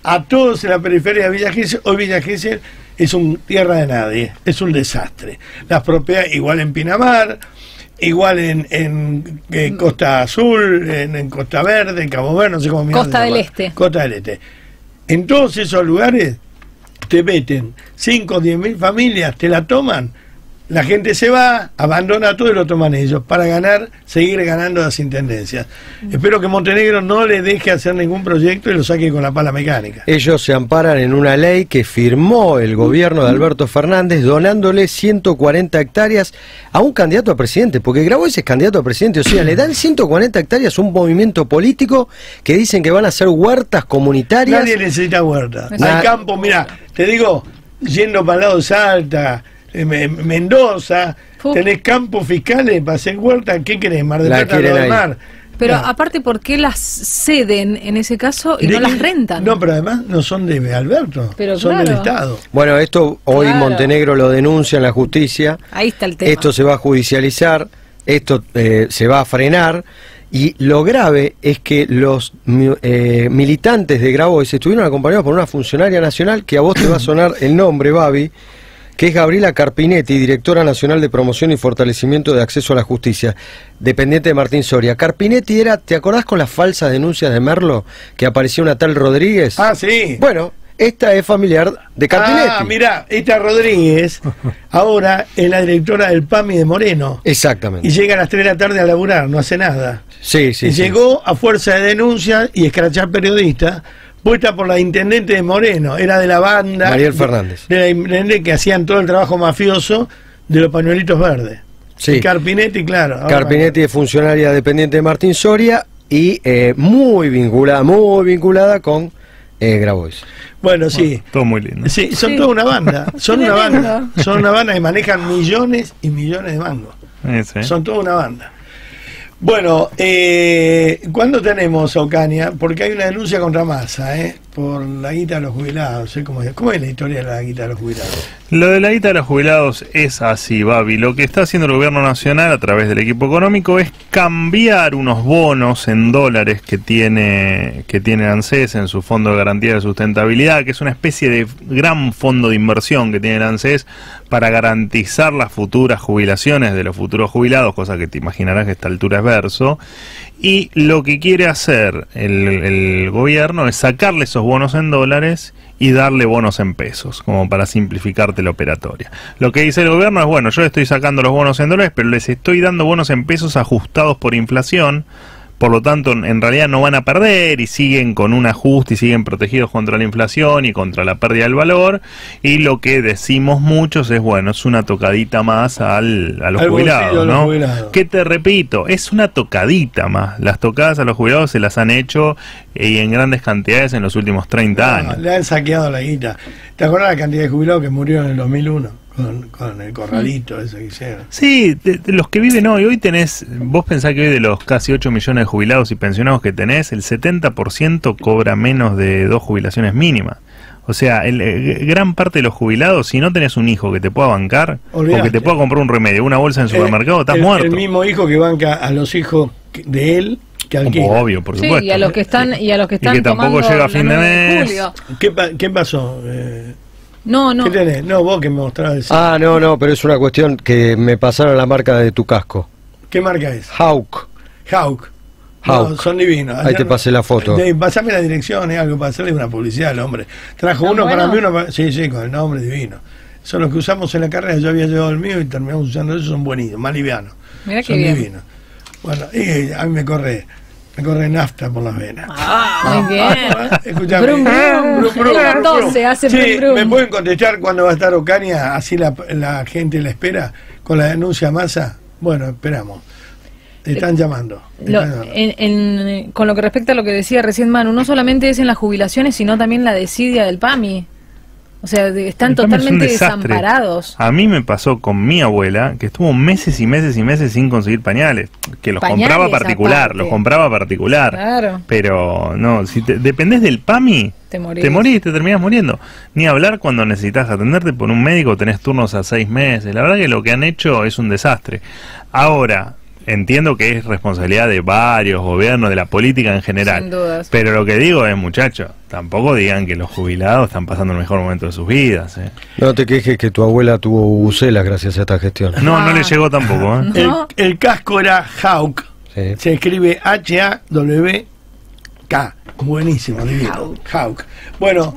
a todos en la periferia de Villa Gesell. Hoy Villa Gesell es un tierra de nadie, es un desastre. Las propiedades, igual en Pinamar, igual en, en, en Costa Azul, en, en Costa Verde, en Cabo Verde, no sé cómo me Costa del Este. Costa del Este. En todos esos lugares te meten cinco o diez mil familias, te la toman, la gente se va, abandona todo y lo toman ellos para ganar, seguir ganando las intendencias. Mm. Espero que Montenegro no le deje hacer ningún proyecto y lo saque con la pala mecánica. Ellos se amparan en una ley que firmó el gobierno de Alberto Fernández donándole ciento cuarenta hectáreas a un candidato a presidente, porque Grabois es candidato a presidente, o sea, le dan ciento cuarenta hectáreas a un movimiento político que dicen que van a hacer huertas comunitarias. Nadie necesita huertas. Hay campo, mira, te digo, yendo para el lado de Salta, Mendoza, Uf. tenés campos fiscales para hacer huerta. ¿Qué querés? Mar del Plata, lo del mar. Pero no. aparte, ¿por qué las ceden en ese caso y no las rentan? No, pero además no son de Alberto, pero son claro. del Estado. Bueno, esto hoy claro. Montenegro lo denuncia en la justicia. Ahí está el tema. Esto se va a judicializar, esto eh, se va a frenar. Y lo grave es que los eh, militantes de Grabois estuvieron acompañados por una funcionaria nacional que a vos te va a sonar el nombre, Babi, que es Gabriela Carpinetti, directora nacional de promoción y fortalecimiento de acceso a la justicia, dependiente de Martín Soria. Carpinetti era, ¿te acordás con las falsas denuncias de Merlo? Que aparecía una tal Rodríguez. Ah, sí. Bueno, esta es familiar de Carpinetti. Ah, mirá, esta Rodríguez ahora es la directora del P A M I de Moreno. Exactamente. Y llega a las tres de la tarde a laburar, no hace nada. Sí, sí. Y sí. llegó a fuerza de denuncias y escrachar periodistas, puesta por la intendente de Moreno, era de la banda Mariel Fernández, de, de la intendente que hacían todo el trabajo mafioso de los pañuelitos verdes. Sí. Y Carpinetti, claro. Carpinetti es funcionaria dependiente de Martín Soria y eh, muy vinculada, muy vinculada con eh, Grabois. Bueno, sí. Bueno, todo muy lindo. Sí, son sí. toda una banda. Son una banda. Son una banda que manejan millones y millones de mangos. Sí. Son toda una banda. Bueno, eh, ¿cuándo tenemos Ocaña? Porque hay una denuncia contra Massa, ¿eh? Por la guita de los jubilados. ¿eh? ¿Cómo es? ¿Cómo es la historia de la guita de los jubilados? Lo de la guita de los jubilados es así, Babi. Lo que está haciendo el gobierno nacional a través del equipo económico es cambiar unos bonos en dólares que tiene, que tiene ANSES en su Fondo de Garantía de Sustentabilidad, que es una especie de gran fondo de inversión que tiene el ANSES para garantizar las futuras jubilaciones de los futuros jubilados, cosa que te imaginarás que a esta altura es verso. Y lo que quiere hacer el, el gobierno es sacarle esos bonos en dólares y darle bonos en pesos, como para simplificarte la operatoria. Lo que dice el gobierno es, bueno, yo le estoy sacando los bonos en dólares, pero les estoy dando bonos en pesos ajustados por inflación, por lo tanto, en realidad no van a perder y siguen con un ajuste y siguen protegidos contra la inflación y contra la pérdida del valor. Y lo que decimos muchos es, bueno, es una tocadita más al, a los al jubilados, ¿no? Los jubilados. Que te repito, es una tocadita más. Las tocadas a los jubilados se las han hecho y en grandes cantidades en los últimos treinta no, años. Le han saqueado la guita. ¿Te acuerdas la cantidad de jubilados que murieron en el dos mil uno? Con, con el corralito, eso que hicieron. Sí, de, de los que viven hoy, hoy tenés, vos pensás que hoy de los casi ocho millones de jubilados y pensionados que tenés, el setenta por ciento cobra menos de dos jubilaciones mínimas. O sea, el, el, gran parte de los jubilados, si no tenés un hijo que te pueda bancar, Olvidaste. o que te pueda comprar un remedio, una bolsa en el supermercado, estás el, muerto. El mismo hijo que banca a los hijos de él, que alquila. Obvio, por supuesto. Sí, y a los que están, y a los que están y que tampoco llega a fin de mes. ¿Qué, ¿Qué pasó? Eh, No, no. ¿Qué tenés? No, vos que me mostrabas. Ah, no, no, pero es una cuestión que me pasaron la marca de tu casco. ¿Qué marca es? Hawk. Hawk. Hawk. No, son divinos. Ahí te pasé la foto. De, pasame la dirección, eh, algo para hacerle una publicidad al hombre. Trajo uno bueno? para mí, uno para... Sí, sí, con el nombre divino. Son los que usamos en la carrera, yo había llevado el mío y terminamos usando esos, son buenísimos, más livianos. Mirá son qué bien. divinos. Bueno, y a mí me corre... Me corre nafta por las venas. Ah, muy bien. Escuchame. Brum, brum, brum, brum, brum, brum. Se hace sí, brum, brum. ¿Me pueden contestar cuándo va a estar Ocaña? Así la, la gente la espera con la denuncia Massa. Bueno, esperamos. Te están eh, llamando. Te lo, están llamando. En, en, con lo que respecta a lo que decía recién Manu, no solamente es en las jubilaciones, sino también la desidia del P A M I. O sea, están totalmente desamparados. A mí me pasó con mi abuela, que estuvo meses y meses y meses sin conseguir pañales, que los pañales compraba particular, aparte. los compraba particular. Claro. Pero no, si te, dependés del P A M I, te morís. te morís, te terminás muriendo. Ni hablar cuando necesitas atenderte por un médico, tenés turnos a seis meses. La verdad que lo que han hecho es un desastre. Ahora, entiendo que es responsabilidad de varios gobiernos, de la política en general. Sin dudas. Pero lo que digo es, muchachos, tampoco digan que los jubilados están pasando el mejor momento de sus vidas. ¿eh? No te quejes que tu abuela tuvo bubucelas gracias a esta gestión. No, no le llegó tampoco. ¿eh? No. El, el casco era Hawk. Sí. Se escribe H A W K. Buenísimo, divino. Hawk. Bueno,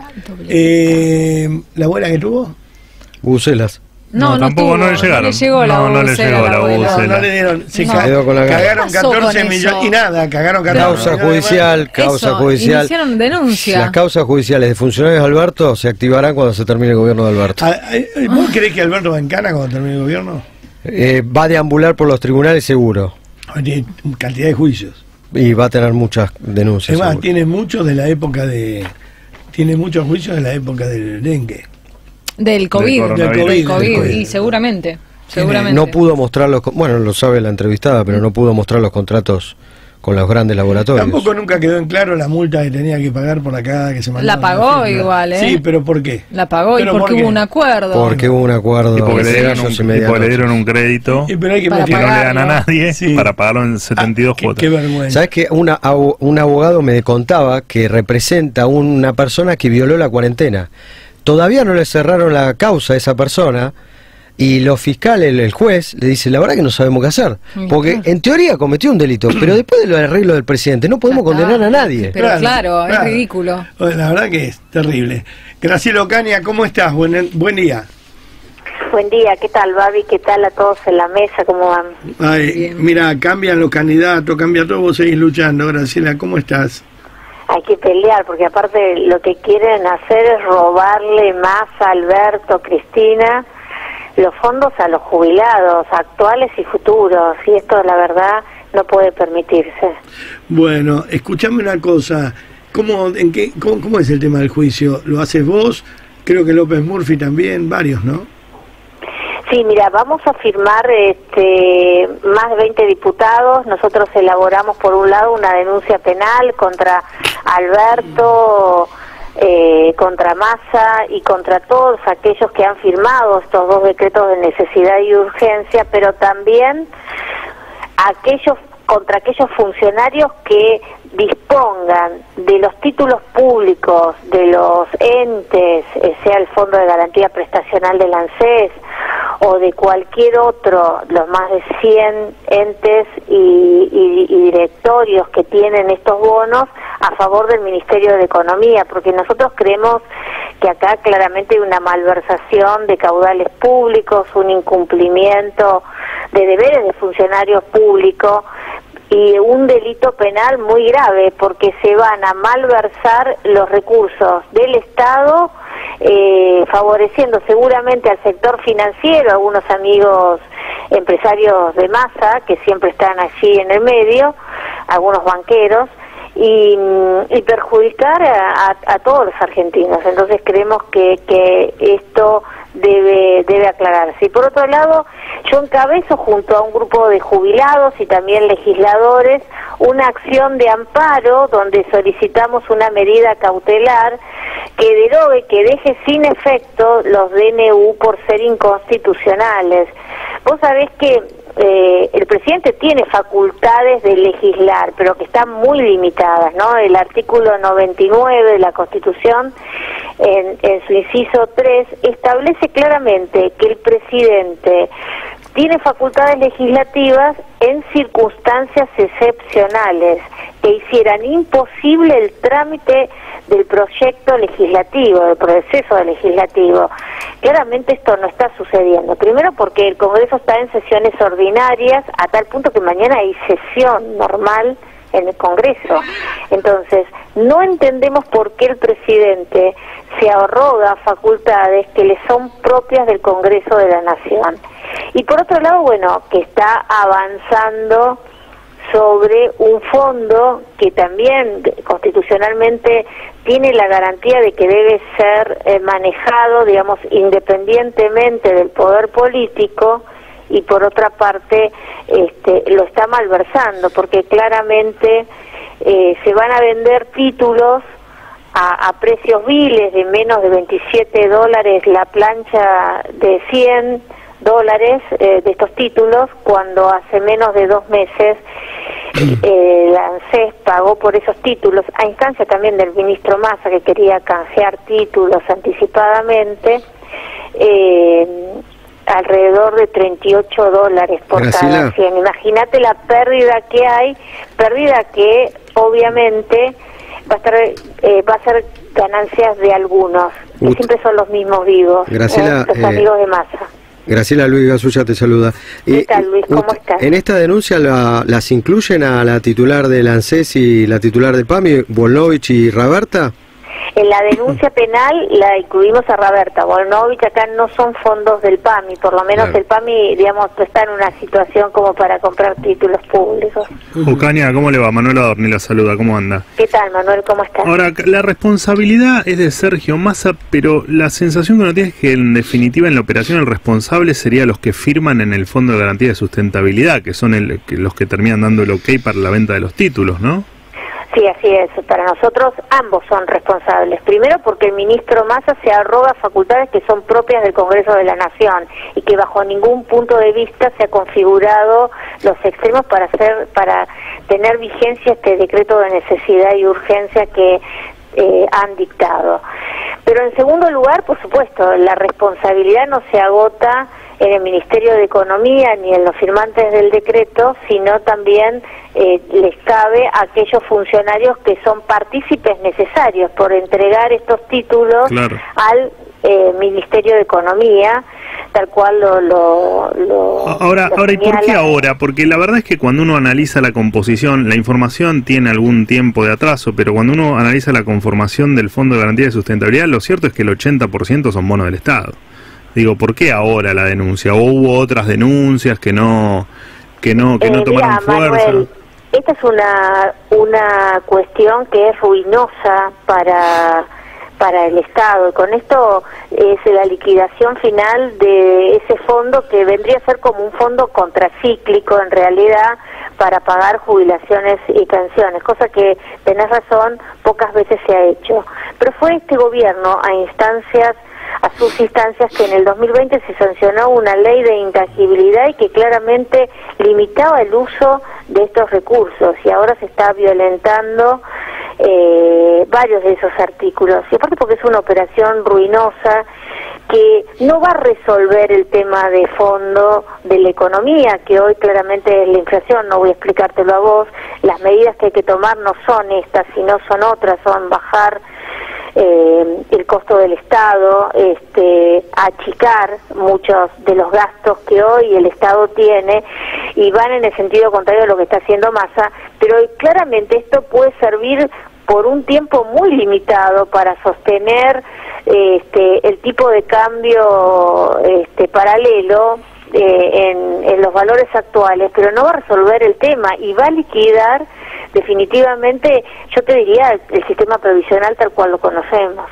eh, ¿la abuela que tuvo? Bubucelas. No, No, no, tampoco tuvo, no le llegaron. le llegó la No, no le bubucela llegó a la abuela. bubucela. No, no le dieron. Se No. ca- Quedó con la gana. cagaron ¿Qué pasó catorce con millones. eso? Y nada, cagaron catorce Causa millones. judicial, causa Eso, judicial. iniciaron denuncia. Las causas judiciales de funcionarios de Alberto se activarán cuando se termine el gobierno de Alberto. Ah, eh, ¿Vos creés que Alberto va en cana cuando termine el gobierno? Eh, va a deambular por los tribunales seguro. Tiene cantidad de juicios. Y va a tener muchas denuncias. Es más, seguro. tiene muchos de la época de. Tiene muchos juicios de la época del dengue. Del COVID. Del Del coronavirus. COVID, Del COVID. y seguramente. Seguramente. No pudo mostrar los, con- bueno, lo sabe la entrevistada, pero no pudo mostrar los contratos con los grandes laboratorios. Tampoco nunca quedó en claro la multa que tenía que pagar por la cagada que se mandó. La pagó igual, ¿eh? Sí, pero ¿por qué? La pagó y ¿Pero porque por qué? hubo un acuerdo. Porque hubo un acuerdo. Y porque, le de dieron ellos un, y inmediatos. porque le dieron un crédito Y, pero hay que Para que no le dan a pagarlo. nadie Sí. para pagarlo en setenta y dos qué, cuotas. qué vergüenza. ¿Sabes que una, abo- un abogado me contaba que representa a una persona que violó la cuarentena? Todavía no le cerraron la causa a esa persona y los fiscales, el, el juez, le dice, la verdad que no sabemos qué hacer. Porque en teoría cometió un delito, pero después de los arreglos del presidente no podemos Ya está. condenar a nadie. Pero Claro, claro, es claro. ridículo. La verdad que es terrible. Graciela Ocaña, ¿cómo estás? Buen, buen día. Buen día, ¿qué tal, Babi? ¿Qué tal a todos en la mesa? ¿Cómo van? Ay, mira, cambian los candidatos, cambia todo, vos seguís luchando. Graciela, ¿cómo estás? Hay que pelear, porque aparte lo que quieren hacer es robarle más a Alberto, Cristina, los fondos a los jubilados actuales y futuros, y esto la verdad no puede permitirse. Bueno, escúchame una cosa. ¿Cómo, en qué, cómo, cómo es el tema del juicio? ¿Lo haces vos? Creo que López Murphy también, varios, ¿no? Sí, mira, vamos a firmar este, más de veinte diputados. Nosotros elaboramos, por un lado, una denuncia penal contra Alberto, eh, contra Massa y contra todos aquellos que han firmado estos dos decretos de necesidad y urgencia, pero también aquellos contra aquellos funcionarios que dispongan de los títulos públicos de los entes, eh, sea el Fondo de Garantía Prestacional del ANSES o de cualquier otro, los más de cien entes y, y, y directorios que tienen estos bonos a favor del Ministerio de Economía, porque nosotros creemos que acá claramente hay una malversación de caudales públicos, un incumplimiento de deberes de funcionarios públicos y un delito penal muy grave, porque se van a malversar los recursos del Estado, eh, favoreciendo seguramente al sector financiero, algunos amigos empresarios de Massa que siempre están allí en el medio, algunos banqueros, y, y perjudicar a, a, a todos los argentinos. Entonces creemos que, que esto debe debe aclararse. Y por otro lado, yo encabezo junto a un grupo de jubilados y también legisladores una acción de amparo donde solicitamos una medida cautelar que derogue, que deje sin efecto los D N U por ser inconstitucionales. Vos sabés que eh, el presidente tiene facultades de legislar, pero que están muy limitadas, ¿no? El artículo noventa y nueve de la Constitución, en, en su inciso tres, establece claramente que el presidente tiene facultades legislativas en circunstancias excepcionales que hicieran imposible el trámite del proyecto legislativo, del proceso legislativo. Claramente esto no está sucediendo. Primero porque el Congreso está en sesiones ordinarias, a tal punto que mañana hay sesión normal en el Congreso. Entonces, no entendemos por qué el presidente se arroga facultades que le son propias del Congreso de la Nación. Y por otro lado, bueno, que está avanzando sobre un fondo que también constitucionalmente tiene la garantía de que debe ser eh, manejado, digamos, independientemente del poder político, y por otra parte este, lo está malversando, porque claramente eh, se van a vender títulos a, a precios viles de menos de veintisiete dólares la plancha de cien dólares eh, de estos títulos, cuando hace menos de dos meses eh, la ANSES pagó por esos títulos, a instancia también del ministro Massa, que quería canjear títulos anticipadamente, eh, alrededor de treinta y ocho dólares por Graciela. cada cien. Imagínate la pérdida que hay, pérdida que obviamente va a estar, eh, va a ser ganancias de algunos, que Ut. siempre son los mismos vivos, Graciela, eh, los eh, amigos de Massa. Graciela, Luis Gasulla te saluda. ¿Qué tal, Luis? ¿Cómo estás? En esta denuncia la- las incluyen a la titular del ANSES y la titular del PAMI, Volnovich y Raberta. En la denuncia penal la incluimos a Raberta. Volnovich, acá no son fondos del PAMI, por lo menos Claro. el PAMI, digamos, está en una situación como para comprar títulos públicos. Ocaña, ¿cómo le va? Manuel Adorni la saluda, ¿cómo anda? ¿Qué tal, Manuel? ¿Cómo estás? Ahora, la responsabilidad es de Sergio Massa, pero la sensación que uno tiene es que en definitiva en la operación el responsable sería los que firman en el Fondo de Garantía de Sustentabilidad, que son el, que los que terminan dando el ok para la venta de los títulos, ¿no? Sí, así es. Para nosotros ambos son responsables. Primero porque el ministro Massa se arroga facultades que son propias del Congreso de la Nación y que bajo ningún punto de vista se ha configurado los extremos para hacer, para tener vigencia este decreto de necesidad y urgencia que eh, han dictado. Pero en segundo lugar, por supuesto, la responsabilidad no se agota en el Ministerio de Economía ni en los firmantes del decreto, sino también eh, les cabe a aquellos funcionarios que son partícipes necesarios por entregar estos títulos Claro. al eh, Ministerio de Economía, tal cual lo... lo, lo Ahora, lo ahora ¿y por qué señala. ahora? Porque la verdad es que cuando uno analiza la composición, la información tiene algún tiempo de atraso, pero cuando uno analiza la conformación del Fondo de Garantía de Sustentabilidad, lo cierto es que el ochenta por ciento son bonos del Estado. Digo, ¿por qué ahora la denuncia? ¿O hubo otras denuncias que no que no que no Eh, tomaron mira, fuerza? Manuel, esta es una una cuestión que es ruinosa para para el Estado, y con esto es la liquidación final de ese fondo que vendría a ser como un fondo contracíclico en realidad para pagar jubilaciones y pensiones, cosa que, tenés razón, pocas veces se ha hecho. Pero fue este gobierno a instancias a sus instancias que en el dos mil veinte se sancionó una ley de intangibilidad y que claramente limitaba el uso de estos recursos, y ahora se está violentando eh, varios de esos artículos, y aparte porque es una operación ruinosa que no va a resolver el tema de fondo de la economía, que hoy claramente es la inflación. No voy a explicártelo a vos, las medidas que hay que tomar no son estas, sino son otras, son bajar Eh, el costo del Estado, este, achicar muchos de los gastos que hoy el Estado tiene, y van en el sentido contrario de lo que está haciendo Massa, pero claramente esto puede servir por un tiempo muy limitado para sostener este, el tipo de cambio este, paralelo eh, en, en los valores actuales, pero no va a resolver el tema y va a liquidar definitivamente, yo te diría, el, el sistema previsional tal cual lo conocemos.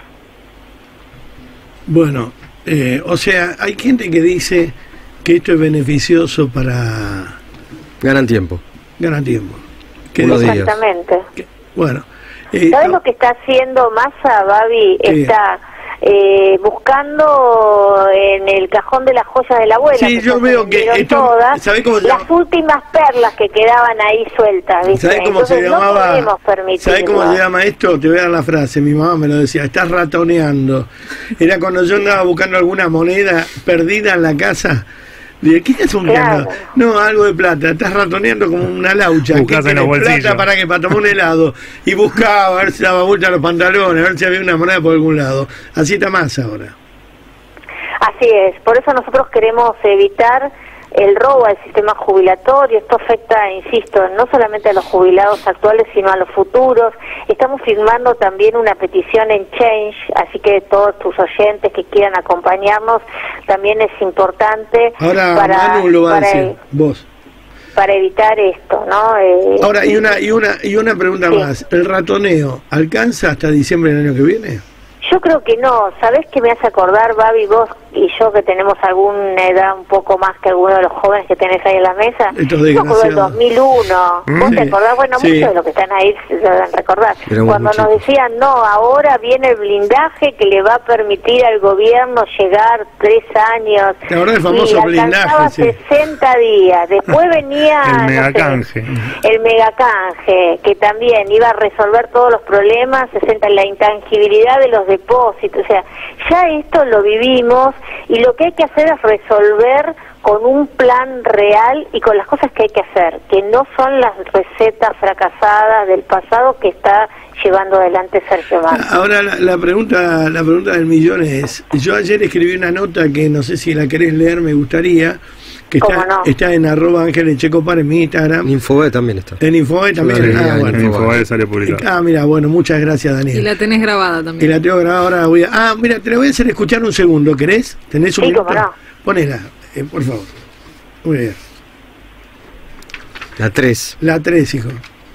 Bueno, eh, o sea, hay gente que dice que esto es beneficioso para... Ganan tiempo. Ganan tiempo. ¿Qué Unos dice? días. Exactamente. Bueno. Eh, ¿Sabes no, lo que está haciendo Massa, Babi? ¿Qué? Está eh, buscando en el cajón de las joyas de la abuela. Sí, que yo ya se veo que vendieron esto- todas, ¿sabe cómo se las llama? últimas perlas que quedaban ahí sueltas, ¿viste? ¿sabes cómo Entonces se no llamaba? podemos permitirlo. ¿Sabes cómo se llama esto? Te voy a dar la frase, mi mamá me lo decía, estás ratoneando. Era cuando yo andaba buscando alguna moneda perdida en la casa. Dije, ¿qué estás buscando? Claro. No, algo de plata, estás ratoneando como una laucha. ¿Qué Buscás en querés? los bolsillos. Plata para que para tomar un helado. Y buscaba a ver si daba vuelta a los pantalones, a ver si había una moneda por algún lado. Así está más ahora. Así es, por eso nosotros queremos evitar el robo al sistema jubilatorio. Esto afecta, insisto, no solamente a los jubilados actuales, sino a los futuros. Estamos firmando también una petición en Change, así que todos tus oyentes que quieran acompañarnos, también es importante Ahora para, Manu lo va a para, decir, vos. para evitar esto, ¿no? Eh, Ahora, y una, y una, y una pregunta Sí. más. ¿El ratoneo alcanza hasta diciembre del año que viene? Yo creo que no. ¿Sabés qué me hace acordar, Babi, vos y yo que tenemos alguna edad un poco más que alguno de los jóvenes que tenés ahí en la mesa, yo me acuerdo del dos mil uno, mm, ¿vos sí. te acordás? Bueno, sí. muchos de los que están ahí se deben recordar, Éramos cuando muchos. nos decían, no, ahora viene el blindaje que le va a permitir al gobierno llegar tres años, ahora el famoso y alcanzaba blindaje, sesenta sí. días, después venía el megacanje, no sé, el megacanje, que también iba a resolver todos los problemas, sesenta la intangibilidad de los depósitos, o sea, ya esto lo vivimos, y lo que hay que hacer es resolver con un plan real y con las cosas que hay que hacer, que no son las recetas fracasadas del pasado que está llevando adelante Sergio Massa. Ahora la, la pregunta la pregunta del millón es, yo ayer escribí una nota que no sé si la querés leer, me gustaría, que está, no? está en arroba Ángeles Checopar en mi Instagram. En Infobae también está. En Infobae también. Ah, bueno. En Infobae sale publicada. Ah, mira, bueno, muchas gracias, Daniel. Y la tenés grabada también. Y la tengo grabada, ahora voy a... Ah, mira, te la voy a hacer escuchar un segundo, ¿querés? ¿Tenés un sí, minuto? Cómo no. Ponela, eh, por favor. Muy bien. La tres. La tres, hijo.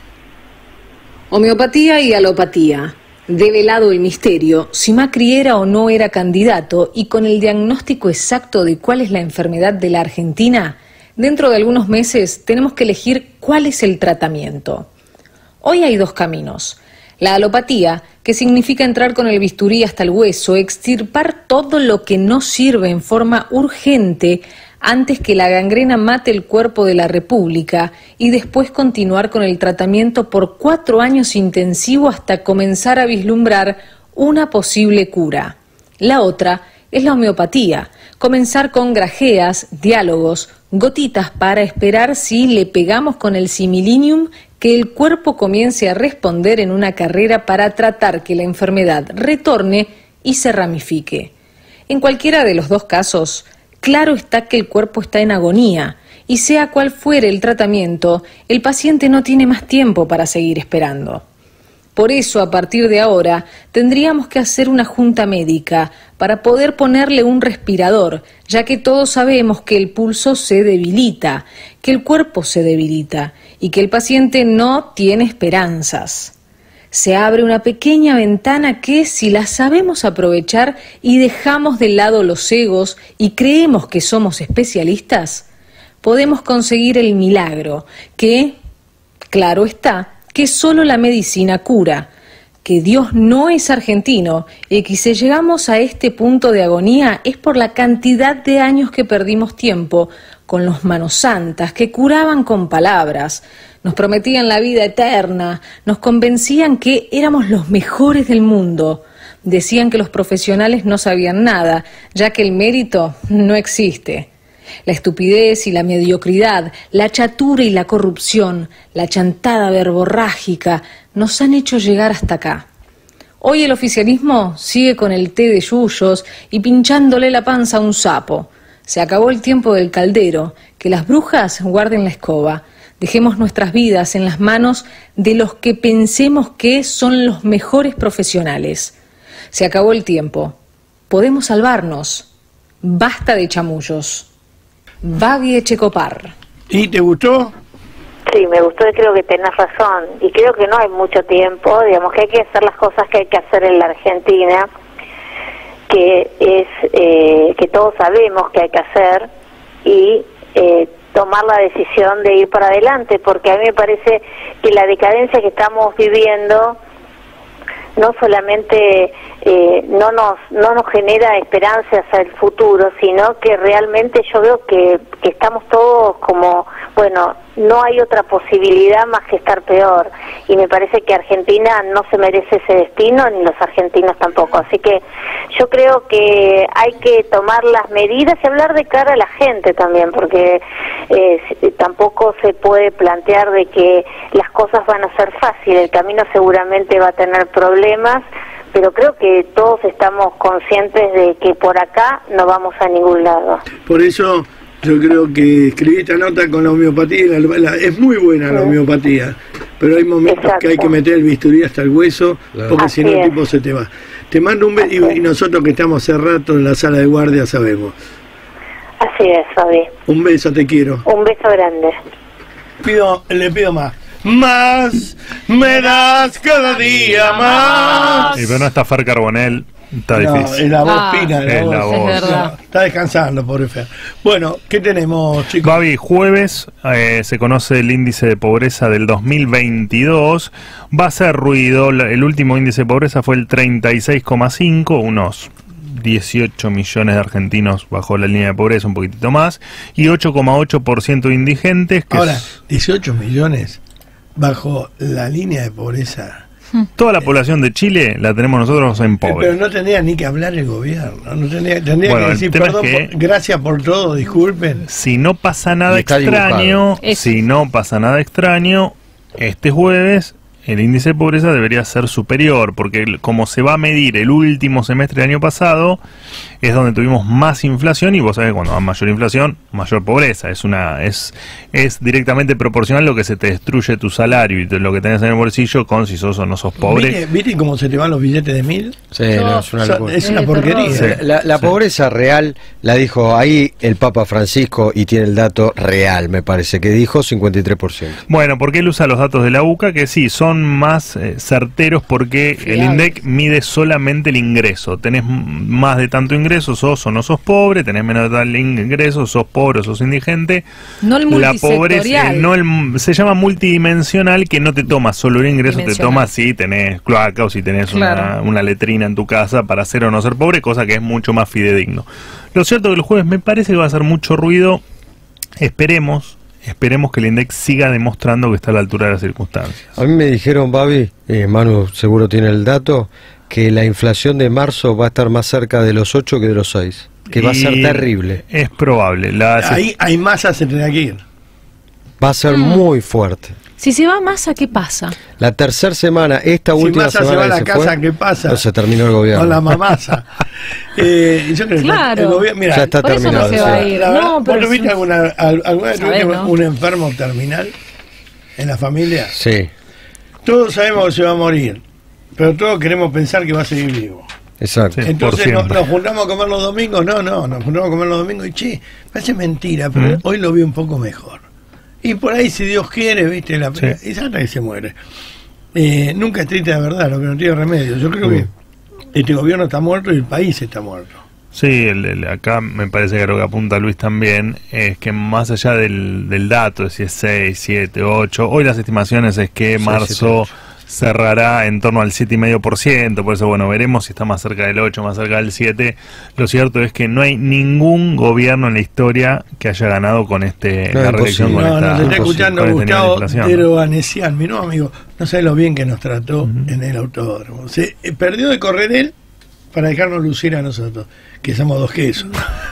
Homeopatía y alopatía. Develado el misterio, si Macri era o no era candidato y con el diagnóstico exacto de cuál es la enfermedad de la Argentina, dentro de algunos meses tenemos que elegir cuál es el tratamiento. Hoy hay dos caminos. La alopatía, que significa entrar con el bisturí hasta el hueso, extirpar todo lo que no sirve en forma urgente antes que la gangrena mate el cuerpo de la República y después continuar con el tratamiento por cuatro años intensivo hasta comenzar a vislumbrar una posible cura. La otra es la homeopatía, comenzar con grajeas, diálogos, gotitas para esperar si le pegamos con el similinium que el cuerpo comience a responder en una carrera para tratar que la enfermedad retorne y se ramifique. En cualquiera de los dos casos, claro está que el cuerpo está en agonía y sea cual fuere el tratamiento, el paciente no tiene más tiempo para seguir esperando. Por eso, a partir de ahora, tendríamos que hacer una junta médica para poder ponerle un respirador, ya que todos sabemos que el pulso se debilita, que el cuerpo se debilita y que el paciente no tiene esperanzas. Se abre una pequeña ventana que, si la sabemos aprovechar y dejamos de lado los egos y creemos que somos especialistas, podemos conseguir el milagro que, claro está, que solo la medicina cura, que Dios no es argentino y que si llegamos a este punto de agonía es por la cantidad de años que perdimos tiempo con los manos santas que curaban con palabras, nos prometían la vida eterna, nos convencían que éramos los mejores del mundo, decían que los profesionales no sabían nada, ya que el mérito no existe. La estupidez y la mediocridad, la chatura y la corrupción, la chantada verborrágica nos han hecho llegar hasta acá. Hoy el oficialismo sigue con el té de yuyos y pinchándole la panza a un sapo. Se acabó el tiempo del caldero, que las brujas guarden la escoba. Dejemos nuestras vidas en las manos de los que pensemos que son los mejores profesionales. Se acabó el tiempo. Podemos salvarnos. Basta de chamullos. Bagui Checopar. ¿Y te gustó? Sí, me gustó y creo que tenés razón. Y creo que no hay mucho tiempo, digamos que hay que hacer las cosas que hay que hacer en la Argentina, que es eh, que todos sabemos que hay que hacer y eh, tomar la decisión de ir para adelante, porque a mí me parece que la decadencia que estamos viviendo no solamente eh, no nos no nos genera esperanzas al futuro, sino que realmente yo veo que, que estamos todos como, bueno, no hay otra posibilidad más que estar peor, y me parece que Argentina no se merece ese destino, ni los argentinos tampoco, así que yo creo que hay que tomar las medidas y hablar de cara a la gente también, porque eh, tampoco se puede plantear de que las cosas van a ser fáciles, el camino seguramente va a tener problemas, pero creo que todos estamos conscientes de que por acá no vamos a ningún lado. Por eso yo creo que escribí esta nota con la homeopatía, la, la, es muy buena la homeopatía, pero hay momentos Exacto. que hay que meter el bisturí hasta el hueso, claro. porque Así si no el tipo se te va. Te mando un beso, y, y nosotros que estamos hace rato en la sala de guardia sabemos. Así es, Fabi. Un beso, te quiero. Un beso grande. Pido, le pido más. Más me das cada día más. Y pero no está Fer Carbonell, está no, difícil. Es la voz ah, pina, la es voz. la voz. Es verdad. Está descansando, pobre Fer. Bueno, ¿qué tenemos, chicos? Babi, jueves eh, se conoce el índice de pobreza del dos mil veintidós. Va a ser ruido. El último índice de pobreza fue el treinta y seis coma cinco, unos dieciocho millones de argentinos bajo la línea de pobreza, un poquitito más, y ocho coma ocho por ciento de indigentes. Que Ahora, es... dieciocho millones bajo la línea de pobreza. Toda la población de Chile la tenemos nosotros en pobre. Pero no tendría ni que hablar el gobierno, no tendría, tendría Bueno, que el decir tema perdón, es que- por- gracias por todo, disculpen. Si no pasa nada Y está extraño, dibujado. si no pasa nada extraño, este jueves el índice de pobreza debería ser superior, porque el- como se va a medir el último semestre del año pasado, es donde tuvimos más inflación, y vos sabés que cuando hay mayor inflación, mayor pobreza. Es una es es directamente proporcional lo que se te destruye tu salario y lo que tenés en el bolsillo con si sos o no sos pobre. ¿Viste, ¿Viste cómo se te van los billetes de mil? Sí, no, es una Son- locura. es una porquería. Sí, La, la pobreza real la dijo ahí el Papa Francisco y tiene el dato real, me parece, que dijo cincuenta y tres por ciento. Bueno, porque él usa los datos de la U C A, que sí, son más eh, certeros porque el Fiables. INDEC mide solamente el ingreso. Tenés m- más de tanto ingreso, sos o no sos pobre, tenés menos de tal ingreso, sos pobre o sos indigente. No el La pobreza, multisectorial. eh, no el, se llama multidimensional, que no te toma solo el ingreso, te Dimensional. toma si tenés cloaca o si tenés Claro. una, una letrina en tu casa para ser o no ser pobre, cosa que es mucho más fidedigno. Lo cierto es que el jueves me parece que va a hacer mucho ruido. Esperemos, esperemos que el INDEC siga demostrando que está a la altura de las circunstancias. A mí me dijeron, Babi, eh, Manu seguro tiene el dato, que la inflación de marzo va a estar más cerca de los ocho que de los seis, que va a ser Y terrible. Es probable. La, Ahí hay masas se tendrá que ir. Va a ser Mm. muy fuerte. Si se va Massa, ¿qué pasa? La tercera semana, esta Si última Massa se semana va a que la se casa, fue, ¿qué pasa? no se terminó el gobierno. Con la mamasa. eh, yo creo que Claro. el gobierno, mira, Ya está Por eso no terminado. se va a ir. la verdad, No, ¿vos pero no viste sí. alguna, al- alguna vez Sabés, tuviste ¿no? un enfermo terminal en la familia? Sí, Todos sabemos que se va a morir, pero todos queremos pensar que va a seguir vivo. exacto. Sí. Entonces por nos, siempre. nos juntamos a comer los domingos, no, no, nos juntamos a comer los domingos y che, parece mentira, pero Mm. hoy lo vi un poco mejor. Y por ahí, si Dios quiere, viste, la Sí. y hasta que se muere. Eh, nunca es triste de verdad, lo que no tiene remedio. Yo creo que este gobierno está muerto y el país está muerto. Sí, el, el- acá me parece que lo que apunta Luis también es que más allá del, del dato de si es seis, siete, ocho, hoy las estimaciones es que seis, marzo siete, cerrará en torno al siete coma cinco por ciento, por eso bueno, veremos si está más cerca del ocho, más cerca del siete. Lo cierto es que no hay ningún gobierno en la historia que haya ganado con este No, la reelección imposible. con No, esta, nos está con escuchando este nivel de Gustavo inflación. Terobanesian, mi nuevo amigo. No sabe lo bien que nos trató en el autódromo. Se eh, perdió de correr él para dejarnos lucir a nosotros, que somos dos quesos.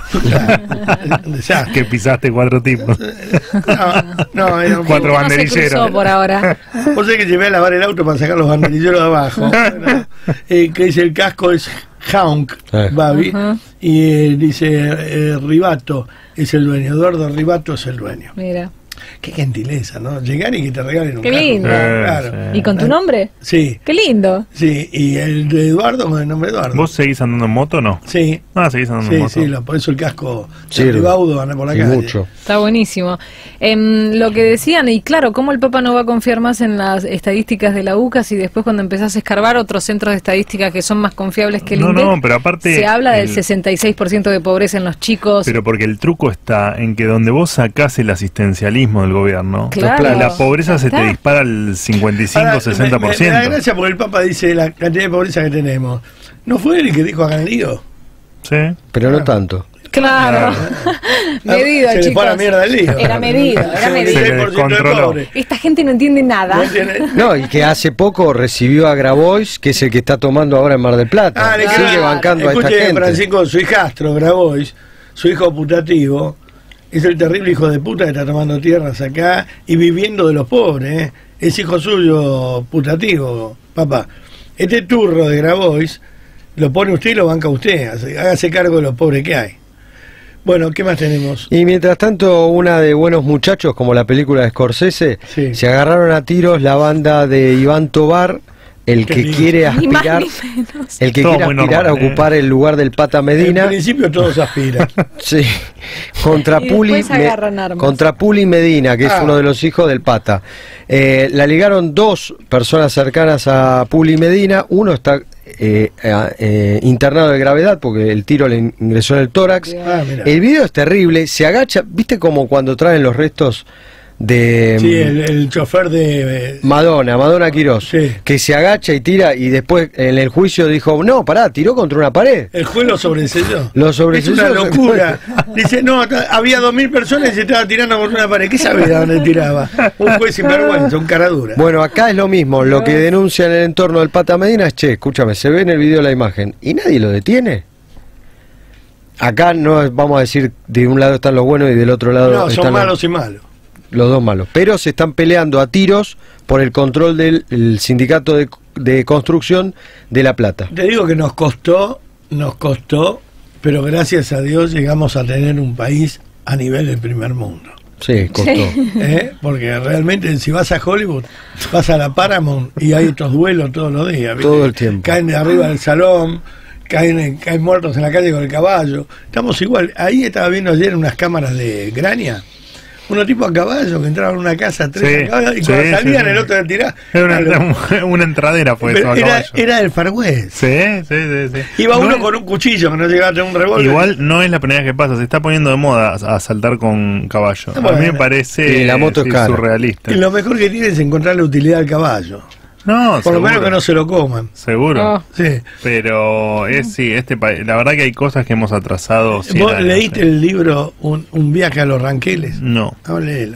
Un desastre. Que pisaste cuatro tipos. No, no, era un Cuatro poco- No se banderilleros. cruzó por ahora. Vos sabés que llevé a lavar el auto para sacar los banderilleros de abajo. Bueno, eh, que dice el casco es Haunk, Eh. Babi, Ajá. y eh, dice eh, Ribato es el dueño, Eduardo Ribato es el dueño. Mira. Qué gentileza, ¿no? Llegar y que te regalen un Qué casco. lindo. Claro. ¿Y con tu nombre? Sí, Qué lindo. sí, y el de Eduardo con el nombre de Eduardo. ¿Vos seguís andando en moto o no? Sí, Ah, seguís andando en sí, moto. sí, lo- por eso el casco Sirve. de Ribaudo anda por la Y calle. mucho. Está buenísimo. Em, lo que decían, y claro, ¿cómo el Papa no va a confiar más en las estadísticas de la U C A si después cuando empezás a escarbar otros centros de estadística que son más confiables que el No, INDEC? no, pero aparte se habla del el- sesenta y seis por ciento de pobreza en los chicos. Pero porque el truco está en que donde vos sacás el asistencialismo del gobierno, Claro. la pobreza Ya se te está. dispara al cincuenta y cinco, Ahora, sesenta por me, me- me da ciento. gracia porque el Papa dice la cantidad de pobreza que tenemos. ¿No fue él el que dijo acá en el lío? Sí. Pero no tanto. Claro. medido, Se le chicos. fue a la mierda el lío. Era medido, era medido. Se le seis por ciento de descontroló. pobre. Esta gente no entiende nada. ¿No entiende? No, y que hace poco recibió a Grabois, que es el que está tomando ahora en Mar del Plata. Ah, le Sigue quiero- bancando a esta Escuche, gente. Francisco, su hijastro, Grabois, su hijo putativo, es el terrible hijo de puta que está tomando tierras acá y viviendo de los pobres, ¿eh? Es hijo suyo putativo, papá. Este turro de Grabois lo pone usted y lo banca usted. Hace- Hágase cargo de los pobres que hay. Bueno, ¿qué más tenemos? Y mientras tanto, una de Buenos Muchachos, como la película de Scorsese, Sí. se agarraron a tiros la banda de Iván Tobar, el Qué que lindo. quiere Ni más aspirar, ni menos. el que Todo quiere muy aspirar normal, a ocupar el lugar del Pata Medina. En principio todos aspiran. Sí, contra Y Puli, después agarran armas. contra Puli Medina, que es Ah. uno de los hijos del Pata. Eh, la ligaron dos personas cercanas a Puli Medina. Uno está eh, eh, internado de gravedad porque el tiro le ingresó en el tórax. Ah, el video es terrible, se agacha, ¿viste como cuando traen los restos de sí, el, el chofer de Madonna, Madonna Quirós, sí. que se agacha y tira y después en el juicio dijo, no, pará, tiró contra una pared. El juez lo sobreselló. Lo sobreselló. Es una locura. Dice, no, había dos mil personas y se estaba tirando contra una pared. ¿Qué sabía de dónde tiraba? Un juez sinvergüenza, un cara dura. Bueno, acá es lo mismo. Lo que denuncia en el entorno del Pata Medina es, che, escúchame, se ve en el video la imagen y nadie lo detiene. Acá no es, vamos a decir, de un lado están los buenos y del otro lado No, están son malos los... y malos. Los dos malos, pero se están peleando a tiros por el control del el sindicato de, de construcción de La Plata. Te digo que nos costó, nos costó, pero gracias a Dios llegamos a tener un país a nivel del primer mundo. Sí, costó. Sí. ¿Eh? Porque realmente si vas a Hollywood, vas a la Paramount y hay estos duelos todos los días. ¿viste? Todo el tiempo. Caen de arriba del salón, caen, caen muertos en la calle con el caballo. Estamos igual. Ahí estaba viendo ayer unas cámaras de Grania. Unos tipos a caballo que entraban en una casa, tres sí, a caballo, y sí, cuando salían sí, el sí. otro le tiraba. Era una, una entradera, fue eso. A era, caballo. era del Far West. Sí, sí, sí, sí. Iba no uno es, con un cuchillo que no llegaba a tener un revólver. Igual no es la primera vez que pasa, se está poniendo de moda a, a saltar con caballo. Bueno, a mí me parece sí, la moto sí, es cara. surrealista. Y lo mejor que tiene es encontrarle utilidad al caballo. No, Por seguro. lo menos que no se lo coman. Seguro. Oh. Sí. Pero es sí, este país, la verdad que hay cosas que hemos atrasado. ¿Vos años, leíste eh? el libro un, un viaje a los Ranqueles? No. no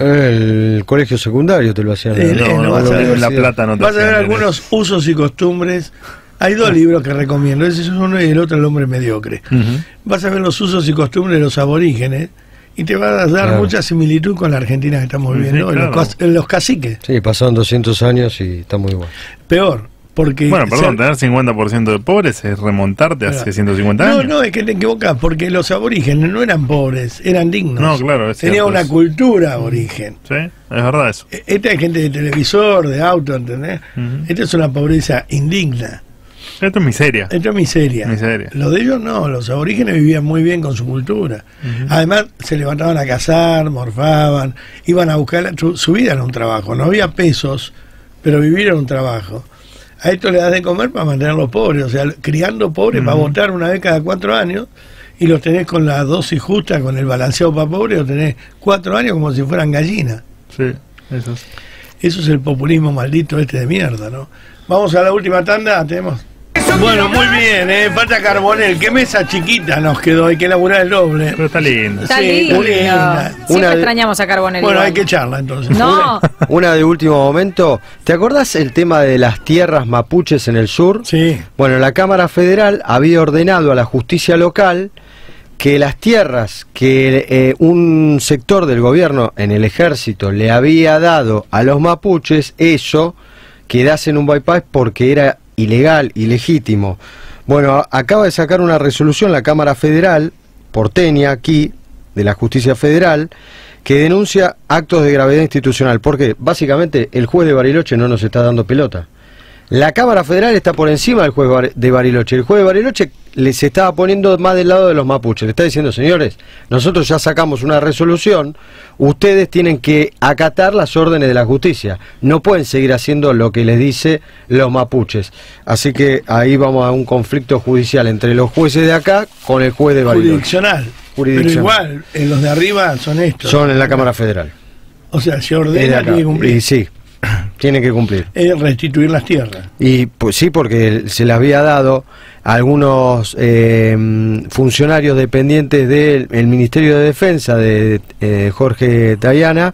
el colegio secundario te lo hacían. Eh, no, no, no, vas no, a ver, La Plata no te vas a ver algunos usos y costumbres. Hay dos libros que recomiendo. Ese es uno y el otro El hombre mediocre. Uh-huh. Vas a ver los usos y costumbres de los aborígenes. Y te va a dar claro. mucha similitud con la Argentina que estamos viviendo, sí, claro. en, los, en los caciques. Sí, pasaron doscientos años y está muy igual. Peor, porque... Bueno, perdón, tener cincuenta por ciento de pobres es remontarte claro. hace ciento cincuenta no, años. No, no, es que te equivocas, porque los aborígenes no eran pobres, eran dignos. No, claro, es Tenía cierto, una es... cultura aborigen. Sí, es verdad eso. Esta es gente de televisor, de auto, ¿entendés? Uh-huh. Esta es una pobreza indigna. Esto es miseria. Esto es miseria. miseria. Lo de ellos no, los aborígenes vivían muy bien con su cultura. Uh-huh. Además, se levantaban a cazar, morfaban, iban a buscar, su, su vida era un trabajo, no había pesos, pero vivir era un trabajo. A esto le das de comer para mantenerlos pobres, o sea, criando pobres uh-huh. para votar una vez cada cuatro años, y los tenés con la dosis justa, con el balanceado para pobres, los tenés cuatro años como si fueran gallinas. Sí, eso es. Eso es el populismo maldito este de mierda, ¿no? Vamos a la última tanda, tenemos... Bueno, muy bien, ¿eh? Falta Carbonell. Qué mesa chiquita nos quedó, hay que elaborar el doble. Pero está linda. Está sí, linda. linda. Siempre una de... extrañamos a Carbonell. Bueno, igual. hay que echarla entonces. No. Una, una de último momento. ¿Te acordás el tema de las tierras mapuches en el sur? Sí. Bueno, la Cámara Federal había ordenado a la justicia local que las tierras que eh, un sector del gobierno en el ejército le había dado a los mapuches, eso quedase en un bypass porque era ilegal, ilegítimo. Bueno, a, acaba de sacar una resolución la Cámara Federal, porteña aquí, de la Justicia Federal, que denuncia actos de gravedad institucional. Porque básicamente el juez de Bariloche no nos está dando pelota. La Cámara Federal está por encima del juez de Bariloche. El juez de Bariloche les estaba poniendo más del lado de los mapuches. Le está diciendo, señores, nosotros ya sacamos una resolución, ustedes tienen que acatar las órdenes de la justicia. No pueden seguir haciendo lo que les dice los mapuches. Así que ahí vamos a un conflicto judicial entre los jueces de acá con el juez de Bariloche. Jurisdiccional. Jurisdiccional. Pero igual, en los de arriba son estos. Son en la Cámara Federal. O sea, se ordena que cumplir. Y sí. Tiene que cumplir. Es restituir las tierras. Y pues sí, porque se le había dado a algunos eh, funcionarios dependientes del el Ministerio de Defensa de eh, Jorge Tayana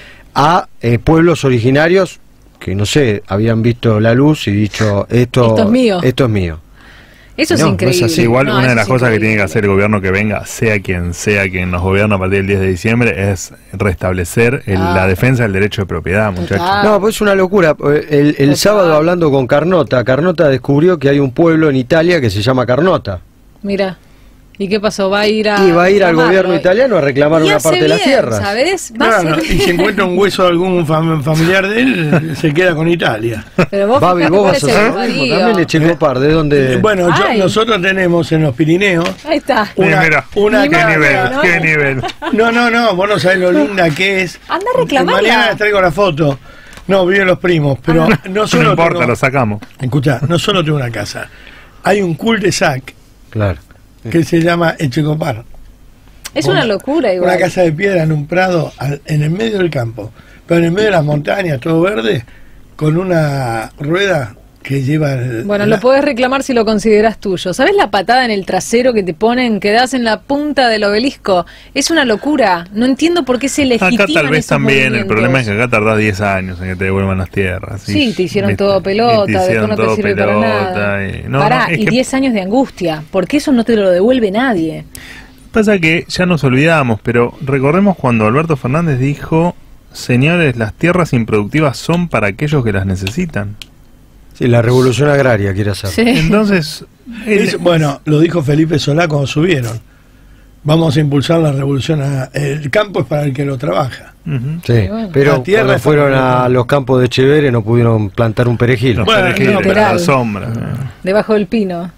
a eh, pueblos originarios que, no sé, habían visto la luz y dicho, esto, esto es mío. Esto es mío. Eso es no, increíble. No es así. Igual no, una de las cosas increíble. que tiene que hacer el gobierno que venga, sea quien sea quien nos gobierna a partir del diez de diciembre, es restablecer el, ah. la defensa del derecho de propiedad, muchachos. Total. No, pues es una locura. El, el sábado hablando con Carnota, Carnota descubrió que hay un pueblo en Italia que se llama Carnota. Mira. ¿Y qué pasó? Va a ir a... Y va a ir al gobierno italiano a reclamar una parte de las tierras. ¿Sabes? Va claro, a ser... y si encuentra un hueso de algún fam familiar de él, se queda con Italia. Pero vos, Babi, vos vas a hacer lo mismo. También le Checopar, ¿de dónde? Bueno, yo, nosotros tenemos en los Pirineos... Ahí está. Una, mira, una ¿qué casa, nivel? ¿no? ¿Qué nivel? No, no, no, vos no sabés lo linda que es. Anda a reclamarla. Mañana les traigo la foto. No, viven los primos, pero no solo... No importa, tengo, lo sacamos. Escuchá, no solo tengo una casa. hay un cul-de-sac claro. que se llama Echecopar. Es una, una locura igual. Una casa de piedra en un prado al, en el medio del campo, pero en el medio de las montañas, todo verde, con una rueda que lleva el, bueno, la... lo podés reclamar si lo consideras tuyo. ¿Sabes la patada en el trasero que te ponen, que das en la punta del obelisco? Es una locura. No entiendo por qué se legitiman acá tal vez esos también, el movimientos. problema es que acá tardás diez años en que te devuelvan las tierras. Sí, y, te hicieron ¿viste? todo pelota, te después hicieron no te todo sirve pelota, para nada. Y, no, Pará, no, es y que diez años de angustia, porque eso no te lo devuelve nadie. pasa que ya nos olvidamos, pero recordemos cuando Alberto Fernández dijo: señores, las tierras improductivas son para aquellos que las necesitan. Sí, la revolución agraria quiere hacer. Sí. Entonces, él, Es- bueno, lo dijo Felipe Solá cuando subieron. Vamos a impulsar la revolución. A, el campo es para el que lo trabaja. uh-huh. Sí, bueno. pero La tierra cuando está fueron completa. a los campos de Chevere no pudieron plantar un perejil. los Bueno, perejiles no, para literal. la sombra. Debajo del pino.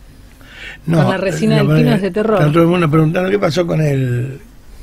Con la resina del no, pino eh, es de terror. Está todo el mundo preguntando qué pasó con el,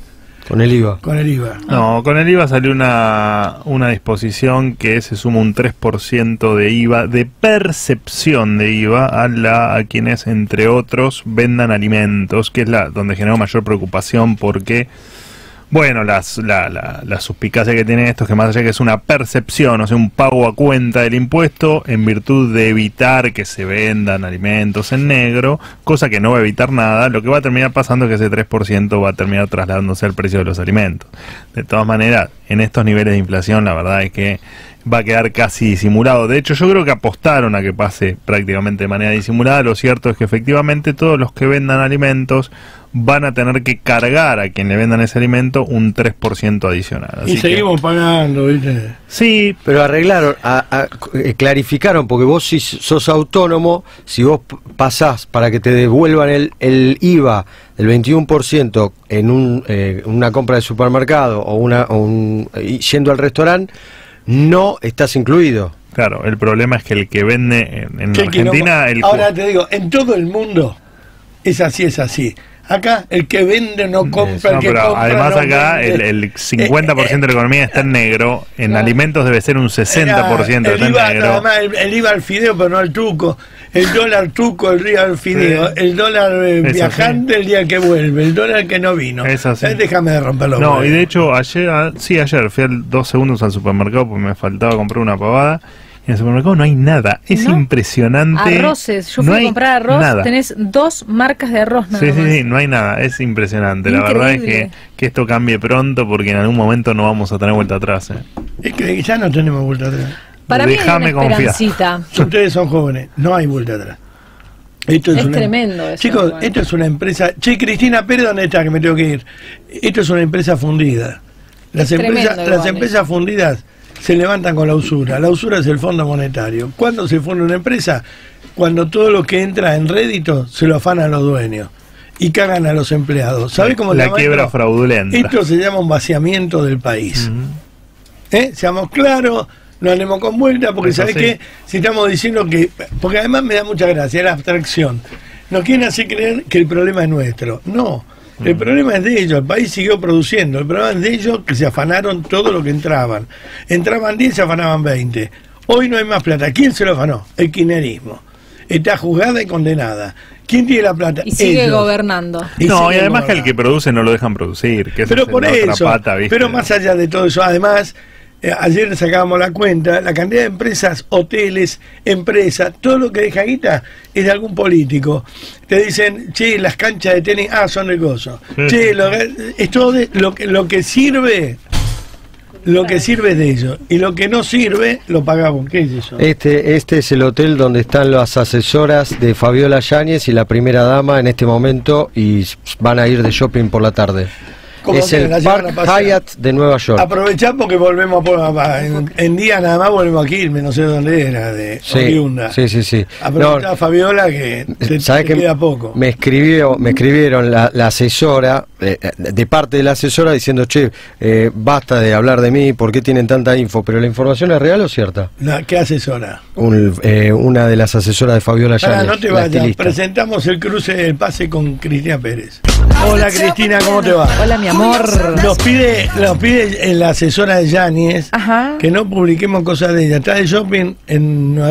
Con el I V A. con el I V A. No, con el I V A salió una, una disposición que se suma un tres por ciento de I V A, de percepción de I V A a, la, a quienes, entre otros, vendan alimentos, que es la donde generó mayor preocupación porque, bueno, las, la, la, la suspicacia que tiene esto es que más allá de que es una percepción, o sea, un pago a cuenta del impuesto, en virtud de evitar que se vendan alimentos en negro, cosa que no va a evitar nada, lo que va a terminar pasando es que ese tres por ciento va a terminar trasladándose al precio de los alimentos. De todas maneras, en estos niveles de inflación, la verdad es que va a quedar casi disimulado. De hecho, yo creo que apostaron a que pase prácticamente de manera disimulada. Lo cierto es que efectivamente todos los que vendan alimentos van a tener que cargar a quien le vendan ese alimento un tres por ciento adicional. Así Y que- seguimos pagando, ¿viste? Sí, Pero arreglaron, a- a- eh, clarificaron, porque vos si sos autónomo, si vos p- pasás para que te devuelvan el, el I V A del veintiuno por ciento en un, eh, una compra de supermercado o una o un, y yendo al restaurante, no estás incluido. claro, el problema es que el que vende en, en ¿Qué Argentina... quilombo? El Ahora te digo, en todo el mundo es así, es así. Acá el que vende no compra, No, el que pero compra además no acá el, vende. el cincuenta por ciento de la economía está en negro, en Claro. alimentos debe ser un sesenta por ciento el está en IVA, negro. nada más, el, el IVA al fideo, pero no al truco. El dólar truco, el día al fideo. Sí. El dólar eh, Es viajante, el día que vuelve. El dólar que no vino. Es así. Eh, Déjame de romper los No, huevos. y de hecho ayer, ah, sí, ayer fui al dos segundos al supermercado porque me faltaba comprar una pavada. Y en el supermercado no hay nada, es ¿No? impresionante. Arroces, yo fui No a hay comprar arroz, nada. tenés dos marcas de arroz nada Sí, sí, más. sí, no hay nada, es impresionante. La verdad es que, Increíble. que esto cambie pronto porque en algún momento no vamos a tener vuelta atrás. ¿eh? Es que ya no tenemos vuelta atrás. Para Déjame mí hay una confiar. esperancita. Ustedes son jóvenes, no hay vuelta atrás. Esto Es una- tremendo eso, Chicos, igual. esto es una empresa. Che, Cristina Pérez, ¿dónde está? Que me tengo que ir. Esto es una empresa fundida. Las, Es empresas, tremendo las igual, empresas fundidas se levantan con la usura. La usura es el Fondo Monetario. ¿Cuándo se funda una empresa? Cuando todo lo que entra en rédito se lo afanan los dueños y cagan a los empleados. ¿Sabés cómo se La llama quiebra esto? fraudulenta. Esto se llama un vaciamiento del país. ¿Eh? Seamos claros, no andemos con vuelta, porque Eso ¿sabés sí. qué? Si estamos diciendo que... Porque además me da mucha gracia la abstracción. Nos quieren hacer creer que el problema es nuestro. No, el problema es de ellos. El país siguió produciendo. El problema es de ellos que se afanaron todo lo que entraban. Entraban diez, se afanaban veinte. Hoy no hay más plata. ¿Quién se lo afanó? El kirchnerismo. Está juzgada y condenada. ¿Quién tiene la plata? Y sigue Ellos. gobernando. Y No, y siguen además que el gobernando. que produce no lo dejan producir, que esa Pero es por la otra eso, pata, ¿viste? pero más allá de todo eso, además, eh, ayer sacábamos la cuenta, la cantidad de empresas, hoteles, empresas, todo lo que deja guita es de algún político. Te dicen, che, las canchas de tenis, ah, son de gozo. Sí. Che, lo, es todo de- lo, que, lo que sirve, lo que sirve es de ellos. Y lo que no sirve, lo pagamos. ¿Qué es eso? Este, este es el hotel donde están las asesoras de Fabiola Yáñez y la primera dama en este momento y van a ir de shopping por la tarde. Como Es que el la llevan Park a pasear. Hyatt de Nueva York. Aprovechá porque volvemos por, a- en, en día nada más volvemos a Quilmes, no sé dónde era, de Sí, oriunda. sí, sí, sí. Aprovechá, No, Fabiola, que te, ¿sabes te qué? queda poco. Me escribió, me escribieron la, la asesora, eh, de parte de la asesora, diciendo, che, eh, basta de hablar de mí, ¿por qué tienen tanta info? ¿Pero la información es real o cierta? La- ¿Qué asesora? Un, eh, una de las asesoras de Fabiola Pará, Yáñez, no te la vayas, estilista. presentamos el cruce del pase con Cristina Pérez. Hola Cristina, ¿cómo te va? Hola, mi amor. Nos pide, nos pide la asesora de Yáñez Ajá. que no publiquemos cosas de ella. Está de shopping en Nueva York.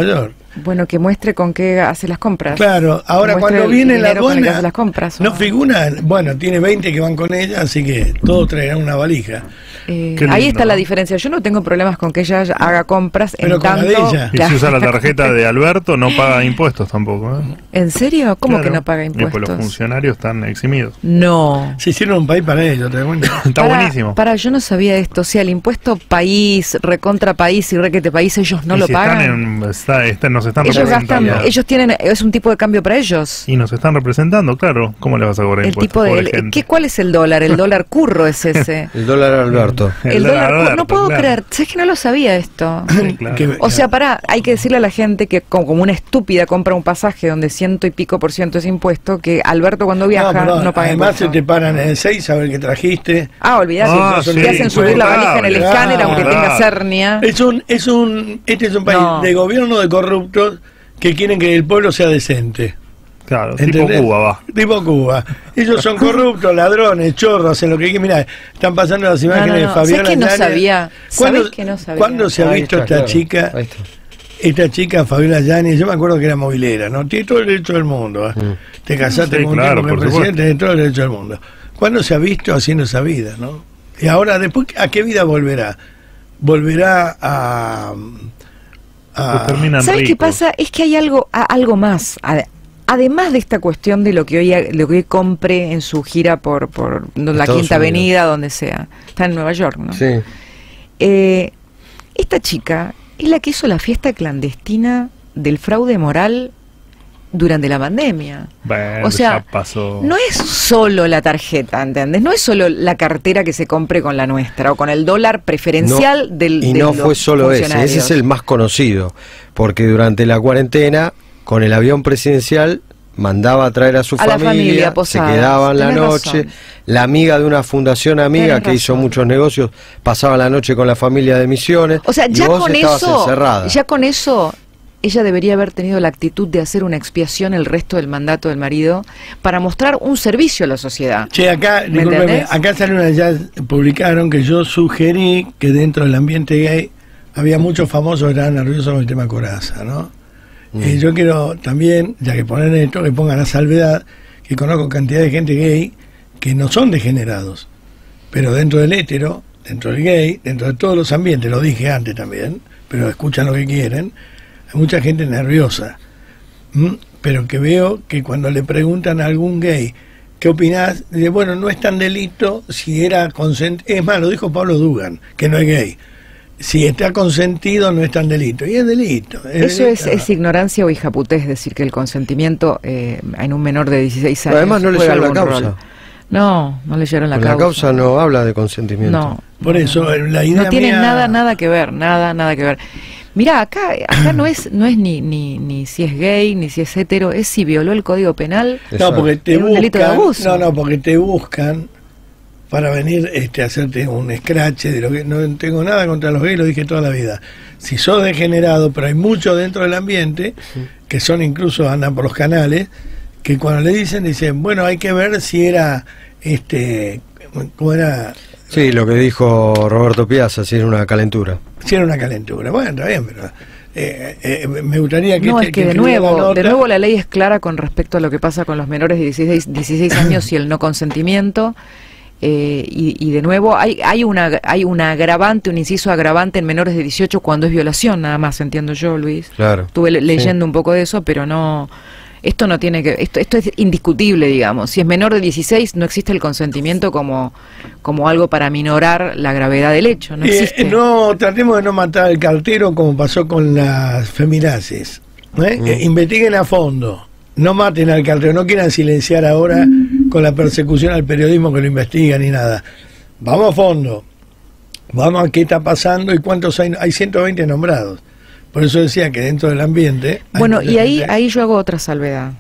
Bueno, que muestre con qué hace las compras. Claro, ahora Que muestre cuando el viene la dinero con el que aduana, hace las compras, no ¿o? figura, bueno, tiene veinte que van con ella, así que todos traerán una valija. Eh, Qué lindo, ahí está la ¿no? diferencia. Yo no tengo problemas con que ella haga compras Pero en con la de tanto. ella. Y si usa la tarjeta de Alberto, no paga impuestos tampoco. ¿eh? ¿En serio? ¿Cómo Claro. que no paga Y pues impuestos? los funcionarios están eximidos. No. Se hicieron un país para ellos, ¿te das cuenta? Está Para- buenísimo. Para, yo no sabía esto. O sea, el impuesto país, recontra país y requete país, ellos no Y lo si pagan. Están en, está, está- nos están Ellos representando. gastan, ellos tienen, es un tipo de cambio para ellos. Y nos están representando, claro. ¿Cómo le vas a cobrar El impuestos? tipo de, Pobre el- gente. ¿qué, ¿cuál es el dólar? El dólar curro es ese. El dólar Alberto. El, dólar curro, no puedo claro. creer, ¿sabes que no lo sabía esto? Sí, claro. Que- O sea, para, hay que decirle a la gente que como, como una estúpida compra un pasaje donde ciento y pico por ciento es impuesto, que Alberto cuando viaja no, perdón, paga además impuesto. se te paran en el seis a ver qué trajiste. Ah, olvidate, Ah, te sí, hacen subir la valija en el claro, escáner aunque claro. tengas hernia. Es un, es un, este es un país No. de gobierno de corruptos que quieren que el pueblo sea decente. Claro, tipo ¿Entendés? Cuba va. Tipo Cuba. Ellos son corruptos, ladrones, chorros, hacen lo que quieren. Mirá, están pasando las No, imágenes no, no. de Fabiola ¿Sabés que no Yáñez. sabía? ¿Cuándo, ¿Sabés que no sabía? ¿Cuándo se ha Ahí visto está, esta claro. chica? Ahí está. Esta chica, Fabiola Yáñez, yo me acuerdo que era movilera, ¿no? Tiene todo el derecho del mundo. ¿eh? Te casaste Sí, con un claro, tipo que es por presidente, supuesto. tiene todo el derecho del mundo. ¿Cuándo se ha visto haciendo esa vida, no? Y ahora, después, ¿a qué vida volverá? Volverá a... a Pues terminan ¿Sabes qué ricos. pasa? Es que hay algo, a- algo más. A- Además de esta cuestión de lo que hoy lo que hoy compre en su gira por, por la Estados Quinta Unidos. Avenida, donde sea. Está en Nueva York, ¿no? Sí. Eh, esta chica es la que hizo la fiesta clandestina del fraude moral durante la pandemia. Bueno, O sea, ya pasó. No es solo la tarjeta, ¿entendés? No es solo la cartera que se compre con la nuestra o con el dólar preferencial No, del y de no los fue solo ese, ese es funcionarios. el más conocido, porque durante la cuarentena, con el avión presidencial, mandaba a traer a su A la familia, familia, se posadas. quedaban la Tenés noche, razón. la amiga de una fundación amiga Tenés que hizo razón. muchos negocios, pasaba la noche con la familia de Misiones, O sea, y ya vos con estabas eso, encerrada. ya con eso, ella debería haber tenido la actitud de hacer una expiación el resto del mandato del marido para mostrar un servicio a la sociedad. Che, acá, ¿Me discúlpeme, entendés? acá salió una, ya publicaron que yo sugerí que dentro del ambiente gay había muchos famosos que estaban nerviosos con el tema coraza, ¿no? Mm. Eh, yo quiero también, ya que ponen esto, que pongan la salvedad, que conozco cantidad de gente gay que no son degenerados, pero dentro del hétero, dentro del gay, dentro de todos los ambientes, lo dije antes también, pero escuchan lo que quieren, hay mucha gente nerviosa, ¿m? Pero que veo que cuando le preguntan a algún gay, ¿qué opinás? Dice, bueno, no es tan delito si era consentido, es más, lo dijo Pablo Dugan, que no es gay. Si está consentido no es tan delito. Y es delito. Es Eso es, delito. es ignorancia o hijaputez, decir que el consentimiento eh, en un menor de dieciséis Pero años además no juega leyeron la algún causa. rol. No, no leyeron la la causa. causa no habla de consentimiento. No. Por eso, eh, la idea No tiene mía- nada, nada que ver, nada, nada que ver. Mirá, acá, acá no es, no es ni, ni, ni si es gay, ni si es hetero, es si violó el Código Penal. No, porque te Es un delito de buscan, abuso. no, no, porque te buscan para venir este, a hacerte un scratch de lo que no tengo nada contra los gays, lo dije toda la vida. Si sos degenerado, pero hay muchos dentro del ambiente que son incluso andan por los canales, que cuando le dicen dicen, bueno, hay que ver si era este cómo era Sí, lo que dijo Roberto Piazza, si era una calentura. si era una calentura. Bueno, está bien, pero eh, eh, me gustaría que No, este- es que de escribiera la nuevo, nota. de nuevo la ley es clara con respecto a lo que pasa con los menores de dieciséis, dieciséis años y el no consentimiento. Eh, y, y de nuevo hay hay una hay una agravante, un inciso agravante en menores de dieciocho cuando es violación, nada más, entiendo yo, Luis. Claro. Estuve le- Sí. leyendo un poco de eso, pero no, esto no tiene que, esto esto es indiscutible, digamos. Si es menor de dieciséis no existe el consentimiento como como algo para minorar la gravedad del hecho, no Eh, existe. no, tratemos de no matar al cartero como pasó con las feminaces. ¿eh? Mm. Eh, investiguen a fondo. No maten al cartero. No quieran silenciar ahora con la persecución al periodismo que lo investiga ni nada. Vamos a fondo. Vamos a qué está pasando y cuántos hay. Hay ciento veinte nombrados. Por eso decía que dentro del ambiente... hay Bueno, mucha y ahí, gente- ahí yo hago otra salvedad,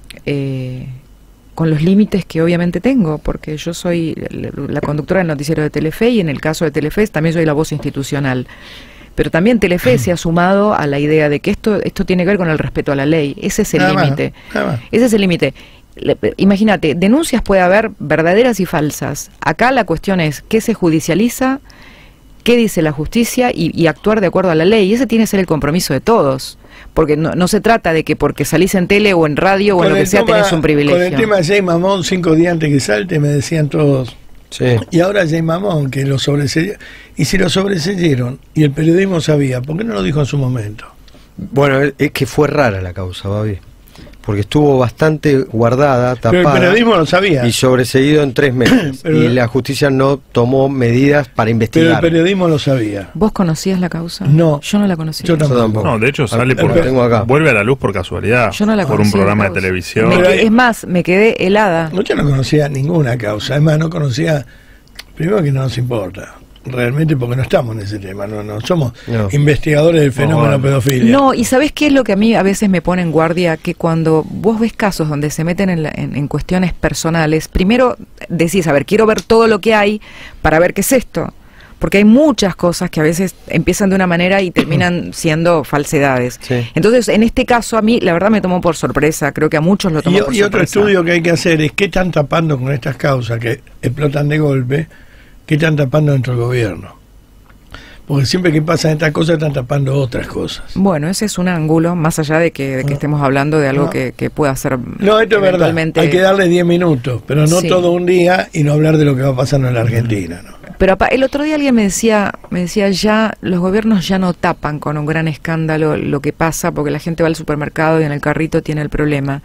eh, con los límites que obviamente tengo, porque yo soy la, la conductora del noticiero de Telefe y en el caso de Telefe también soy la voz institucional. Pero también Telefe se ha sumado a la idea de que esto esto tiene que ver con el respeto a la ley. Ese es el Nada más, límite. nada más. Ese es el límite. Le- Imagínate, denuncias puede haber verdaderas y falsas. Acá la cuestión es qué se judicializa qué dice la justicia y, y actuar de acuerdo a la ley. Y ese tiene que ser el compromiso de todos. Porque no, no se trata de que porque salís en tele o en radio o en lo que sea tenés un privilegio. Con el tema de Jay Mamón, cinco días antes que salte, me decían todos. Sí. Y ahora Jay Mamón, que lo sobreseyeron. Y si lo sobreseyeron y el periodismo sabía, ¿por qué no lo dijo en su momento? Bueno, es que fue rara la causa, Babi. Porque estuvo bastante guardada, tapada. Pero el periodismo lo sabía. Y sobreseído en tres meses. Pero, y la justicia no tomó medidas para investigar. Pero el periodismo lo sabía. ¿Vos conocías la causa? No. Yo no la conocía. Yo tampoco. No, de hecho sale Lo por, tengo acá. vuelve a la luz por casualidad. Yo no la por un conocía, programa de causa. televisión. Me que- es más, me quedé helada. No, yo no conocía ninguna causa. Además, no conocía. Primero que no nos importa. Realmente porque no estamos en ese tema. No, no somos No. investigadores del fenómeno No, pedofilia. No, y ¿sabés qué es lo que a mí a veces me pone en guardia? Que cuando vos ves casos donde se meten en, la- en, en cuestiones personales, primero decís, a ver, quiero ver todo lo que hay para ver qué es esto. Porque hay muchas cosas que a veces empiezan de una manera y terminan siendo falsedades. Sí. Entonces, en este caso, a mí, la verdad, me tomó por sorpresa. Creo que a muchos lo tomó Y, por y otro sorpresa. estudio que hay que hacer es qué están tapando con estas causas que explotan de golpe, qué están tapando dentro del gobierno. Porque siempre que pasan estas cosas están tapando otras cosas. Bueno, ese es un ángulo, más allá de que, de que No. estemos hablando de algo No. que, que pueda ser No, esto es verdad. eventualmente- Hay que darle diez minutos, pero no Sí. todo un día y no hablar de lo que va pasando en la Argentina, ¿no? Pero apa- el otro día alguien me decía, me decía ya los gobiernos ya no tapan con un gran escándalo lo que pasa porque la gente va al supermercado y en el carrito tiene el problema.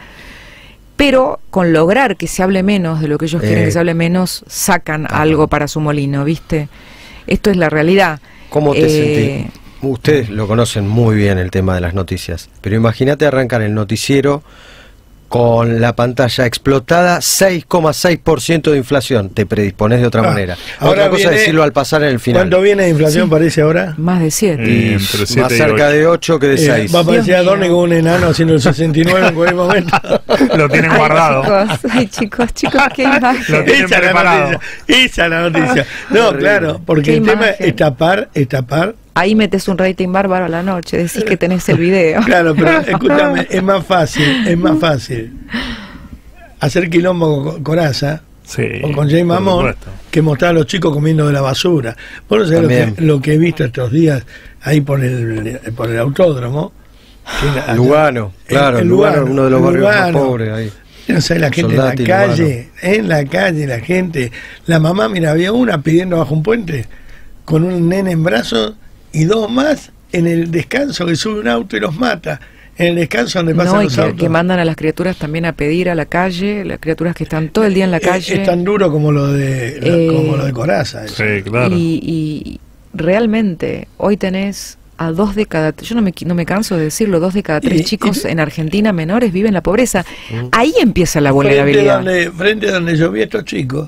Pero con lograr que se hable menos de lo que ellos Eh. quieren que se hable menos, sacan algo para su molino, ¿viste? Esto es la realidad. ¿Cómo te Eh, sentís? Ustedes lo conocen muy bien el tema de las noticias, pero imagínate arrancar el noticiero con la pantalla explotada, seis coma seis por ciento de inflación. Te predispones de otra Ah, manera. ahora Otra cosa viene- es decirlo al pasar en el final. ¿Cuánto viene de inflación parece ahora? Más de siete. Eh, Y entre siete más y cerca ocho. de ocho que de Eh, seis. va a aparecer Dios Adorni mío. con un enano haciendo el sesenta y nueve en cualquier momento. Lo tienen Ay, guardado. chicos, ay, chicos, chicos, qué imagen. Lo tienen Esa es la preparado. noticia. Esa es la noticia. No, Horrible. claro, porque Qué el tema imagen. es tapar, es tapar. Ahí metes un rating bárbaro a la noche, decís que tenés el video. Claro, pero escúchame, es más fácil, es más fácil hacer quilombo con Coraza Sí, o con Jay por Mamón supuesto. que mostrar a los chicos comiendo de la basura. Vos no sabés lo También. que, lo que he visto estos días ahí por el, por el autódromo. que era- Lugano, claro, el Lugano, uno de los barrios más Lugano. pobres ahí. No sé, la gente Soldati, en la calle, en la calle, la gente. La mamá, mira, había una pidiendo bajo un puente con un nene en brazos y dos más en el descanso que sube un auto y los mata. En el descanso donde pasan No, y los que, autos. que mandan a las criaturas también a pedir a la calle, las criaturas que están todo el día en la Eh, calle. Es tan duro como lo de, Eh, como lo de Coraza. eso. Sí, claro. Y, y realmente hoy tenés a dos de cada, yo no me, qui- no me canso de decirlo, dos de cada tres Y- chicos y- en Argentina menores viven la pobreza. Ahí empieza la Frente vulnerabilidad. donde, frente a donde yo vi a estos chicos,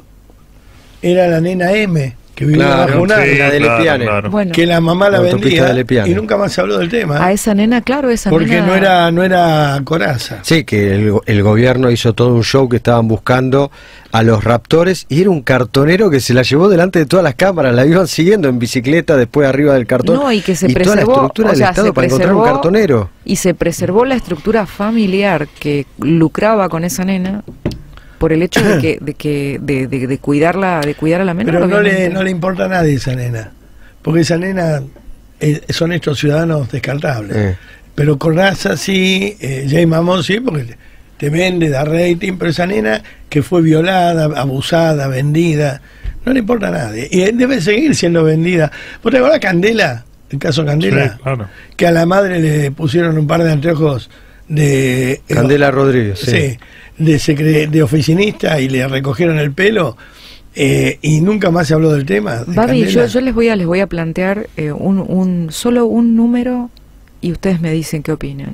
era la nena M, que vivía Claro, bajo un Sí, árbol, la de claro, Lepiane. claro. Bueno, que la mamá la La autopista vendía de Lepiane. y nunca más se habló del tema. a esa nena, claro, esa Porque nena... no era no era Coraza. Sí, que el, el gobierno hizo todo un show que estaban buscando a los raptores y era un cartonero que se la llevó delante de todas las cámaras, la iban siguiendo en bicicleta después arriba del cartón. No, y que se toda la preservó, estructura o del sea, Estado se para encontrar un preservó- cartonero. Y se preservó la estructura familiar que lucraba con esa nena por el hecho de que de que de, de, de cuidarla, de cuidar a la menor. Pero no le, obviamente. no le importa a nadie esa nena. Porque esa nena eh, son estos ciudadanos descartables. Eh. Pero Coraza sí, eh, Jay Mamón sí, porque te, te vende, da rating, pero esa nena que fue violada, abusada, vendida, no le importa a nadie. Y debe seguir siendo vendida. ¿Vos te acordás Candela? El caso Candela. Sí, claro. Que a la madre le pusieron un par de anteojos de... eh, Candela Rodríguez, sí. sí, de, secre- de oficinista y le recogieron el pelo eh, y nunca más se habló del tema. de Babi, yo, Candela. yo les voy a les voy a plantear eh, un, un solo un número y ustedes me dicen qué opinan.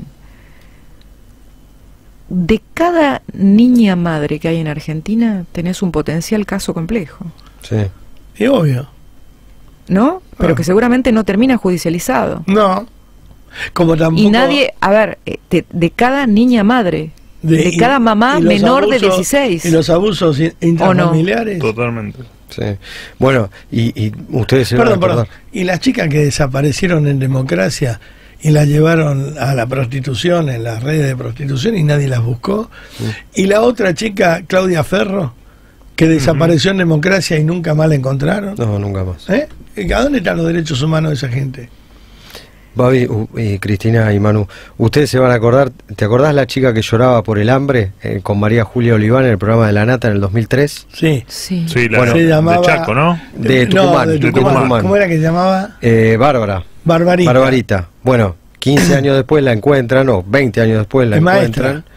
De cada niña madre que hay en Argentina tenés un potencial caso complejo, Sí. Y obvio. ¿no? Pero Ah. que seguramente no termina judicializado. No. Como tampoco... Y nadie, a ver, eh, de, de cada niña madre, de, y- cada mamá y los menor de abusos- dieciséis. Y los abusos in- intrafamiliares. Totalmente. Sí. Bueno, y, y ustedes se van a Perdón, perdón. acordar. Y las chicas que desaparecieron en democracia y las llevaron a la prostitución, en las redes de prostitución, y nadie las buscó. Y la otra chica, Claudia Ferro, que desapareció en democracia y nunca más la encontraron. No, nunca más. ¿Eh? ¿A dónde están los derechos humanos de esa gente? Babi, uh, y Cristina y Manu, ustedes se van a acordar, ¿te acordás la chica que lloraba por el hambre eh, con María Julia Oliván en el programa de La Nata en el dos mil tres? Sí. Sí, sí la bueno, se llamaba, de Chaco, ¿no? De Tucumán. No, de Tucumán. De Tucumán. ¿Cómo era que se llamaba? Eh, Bárbara. Barbarita. Barbarita. Bueno, quince años después la encuentran, o veinte años después la Es encuentran. maestra.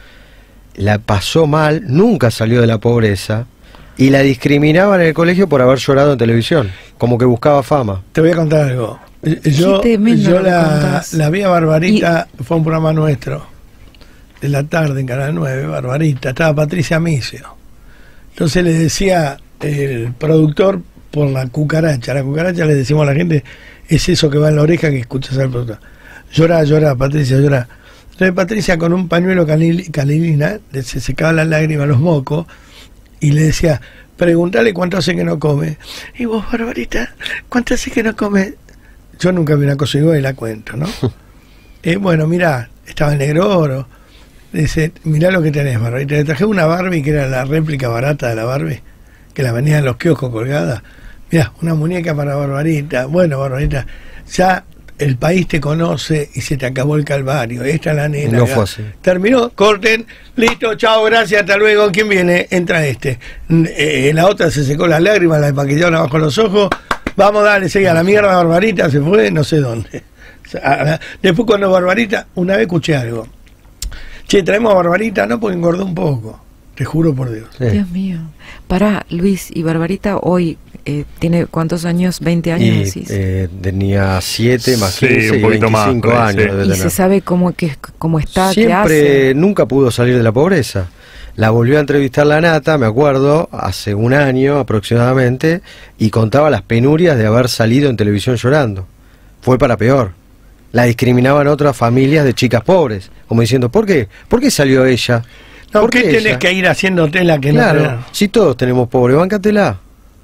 La pasó mal, nunca salió de la pobreza y la discriminaban en el colegio por haber llorado en televisión, como que buscaba fama. Te voy a contar algo. Yo, tremendo yo lo que la, contás. la vi a Barbarita, fue un programa nuestro, de la tarde en Canal nueve, Barbarita, estaba Patricia Micio. Entonces le decía el productor por la cucaracha, la cucaracha le decimos a la gente, es eso que va en la oreja que escuchas al productor. Llorá, llorá, Patricia, llorá. Entonces Patricia con un pañuelo canil, canilina, le se secaba las lágrimas, los mocos, y le decía, pregúntale cuánto hace que no come. Y vos, Barbarita, ¿cuánto hace que no come? Yo nunca vi una cosa igual y la cuento, ¿no? eh, bueno, mirá, estaba el negro oro. Dice, mirá lo que tenés, Barbarita. Le traje una Barbie que era la réplica barata de la Barbie, que la vendían en los kioscos colgada. Mirá, una muñeca para Barbarita. Bueno, Barbarita, ya el país te conoce y se te acabó el calvario. Esta es la nena. No acá. fue así. Terminó, corten, listo, chao, gracias, hasta luego. ¿Quién viene? Entra este. Eh, la otra se secó las lágrimas, la despaquillaron abajo los ojos. Vamos, dale, sigue a la mierda, Barbarita, se fue, no sé dónde. Después cuando Barbarita, una vez escuché algo. Che, traemos a Barbarita, no, porque engordó un poco. Te juro por Dios. Sí. Dios mío. Pará, Luis, y Barbarita hoy eh, tiene ¿cuántos años? ¿veinte años? Y decís? eh, tenía siete más Sí, quince un y poquito más, veinticinco por ahí, años. sí. debe ¿Y tener. se sabe cómo, que, cómo está? ¿Qué Siempre, hace? nunca pudo salir de la pobreza. La volvió a entrevistar La Nata, me acuerdo, hace un año aproximadamente, y contaba las penurias de haber salido en televisión llorando. Fue para peor. La discriminaban otras familias de chicas pobres, como diciendo, ¿por qué? ¿Por qué salió ella? No, ¿Por ¿qué qué tenés ella? que ir haciéndote la que Claro, no? si todos tenemos pobre, báncatela.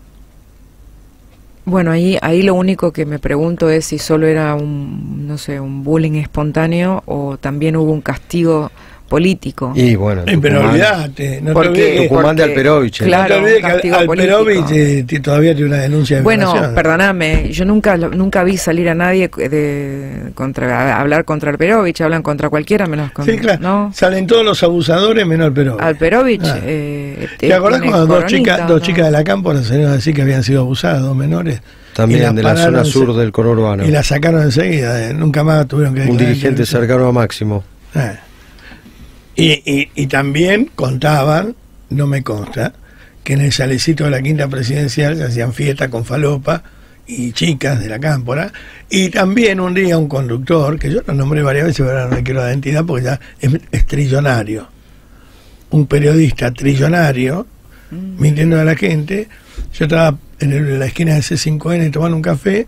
Bueno, ahí, ahí lo único que me pregunto es si solo era un, no sé, un bullying espontáneo o también hubo un castigo político. Y bueno, Eh, pero Tucumán- olvídate, no Porque- te olvides, Tucumán de porque- Alperovich. ¿eh? claro, no te olvides un que castigo Al- Alperovich político. eh, t- todavía tiene una denuncia de Bueno, violación. perdóname, yo nunca nunca vi salir a nadie de contra a hablar contra Alperovich, hablan contra cualquiera menos contra Sí, claro. ¿no? Salen todos los abusadores menos Alperovich. Alperovich Ah. eh, ¿Te acordás tiene cuando dos coronita, chicas, dos ¿no? chicas de la campo nos salieron a decir que habían sido abusadas, dos menores? Y También las de la pararon zona ense- sur del conurbano. Y la sacaron enseguida, eh, nunca más tuvieron que Un declarar dirigente televisión. cercano a Máximo. Eh. Y, y, y también contaban, no me consta, que en el salecito de la quinta presidencial se hacían fiestas con falopa y chicas de la cámpora. Y también un día un conductor, que yo lo nombré varias veces, pero ahora no le quiero dar identidad porque ya es, es trillonario. Un periodista trillonario, mintiendo a la gente. Yo estaba en, el- en la esquina de C cinco N tomando un café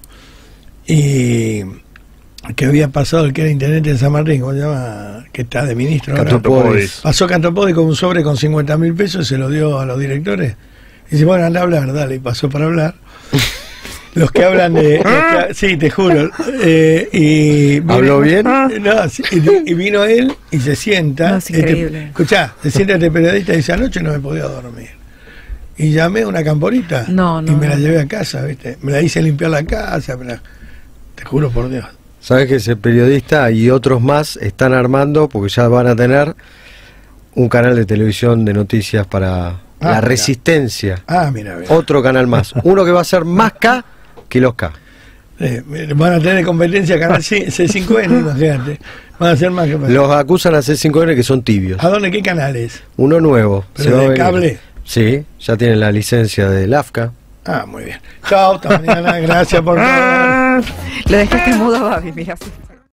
y que había pasado el que era intendente de San Martín, ¿cómo se llama? Que está de ministro ahora. Cantopodis. Pasó Cantopodi con un sobre con cincuenta mil pesos y se lo dio a los directores. Y dice, bueno, anda a hablar, dale, y pasó para hablar. Los que hablan de... los que- sí, te juro. Eh, y vino- ¿Habló bien? No, sí, y, y vino él y se sienta. No, es increíble. Este, escuchá, se sienta este periodista y dice, anoche no me podía dormir. Y llamé a una camporita No, no, y me la no. llevé a casa, ¿viste? Me la hice limpiar la casa, me la- te juro por Dios. Sabes que ese periodista y otros más están armando, porque ya van a tener un canal de televisión de noticias para Ah, la mira. Resistencia. Ah, mira, mira. Otro canal más. Uno que va a ser más K que los K. Eh, van a tener competencia Canal C cinco N, imagínate. Van a ser más que Los acusan a C cinco N que son tibios. ¿A dónde? ¿Qué canales? Uno nuevo. ¿Pero va a de venir. cable? Sí, ya tienen la licencia del A F C A. Ah, muy bien. Chao, hasta mañana. Gracias por todo. Lo dejaste mudo, Babi, mira.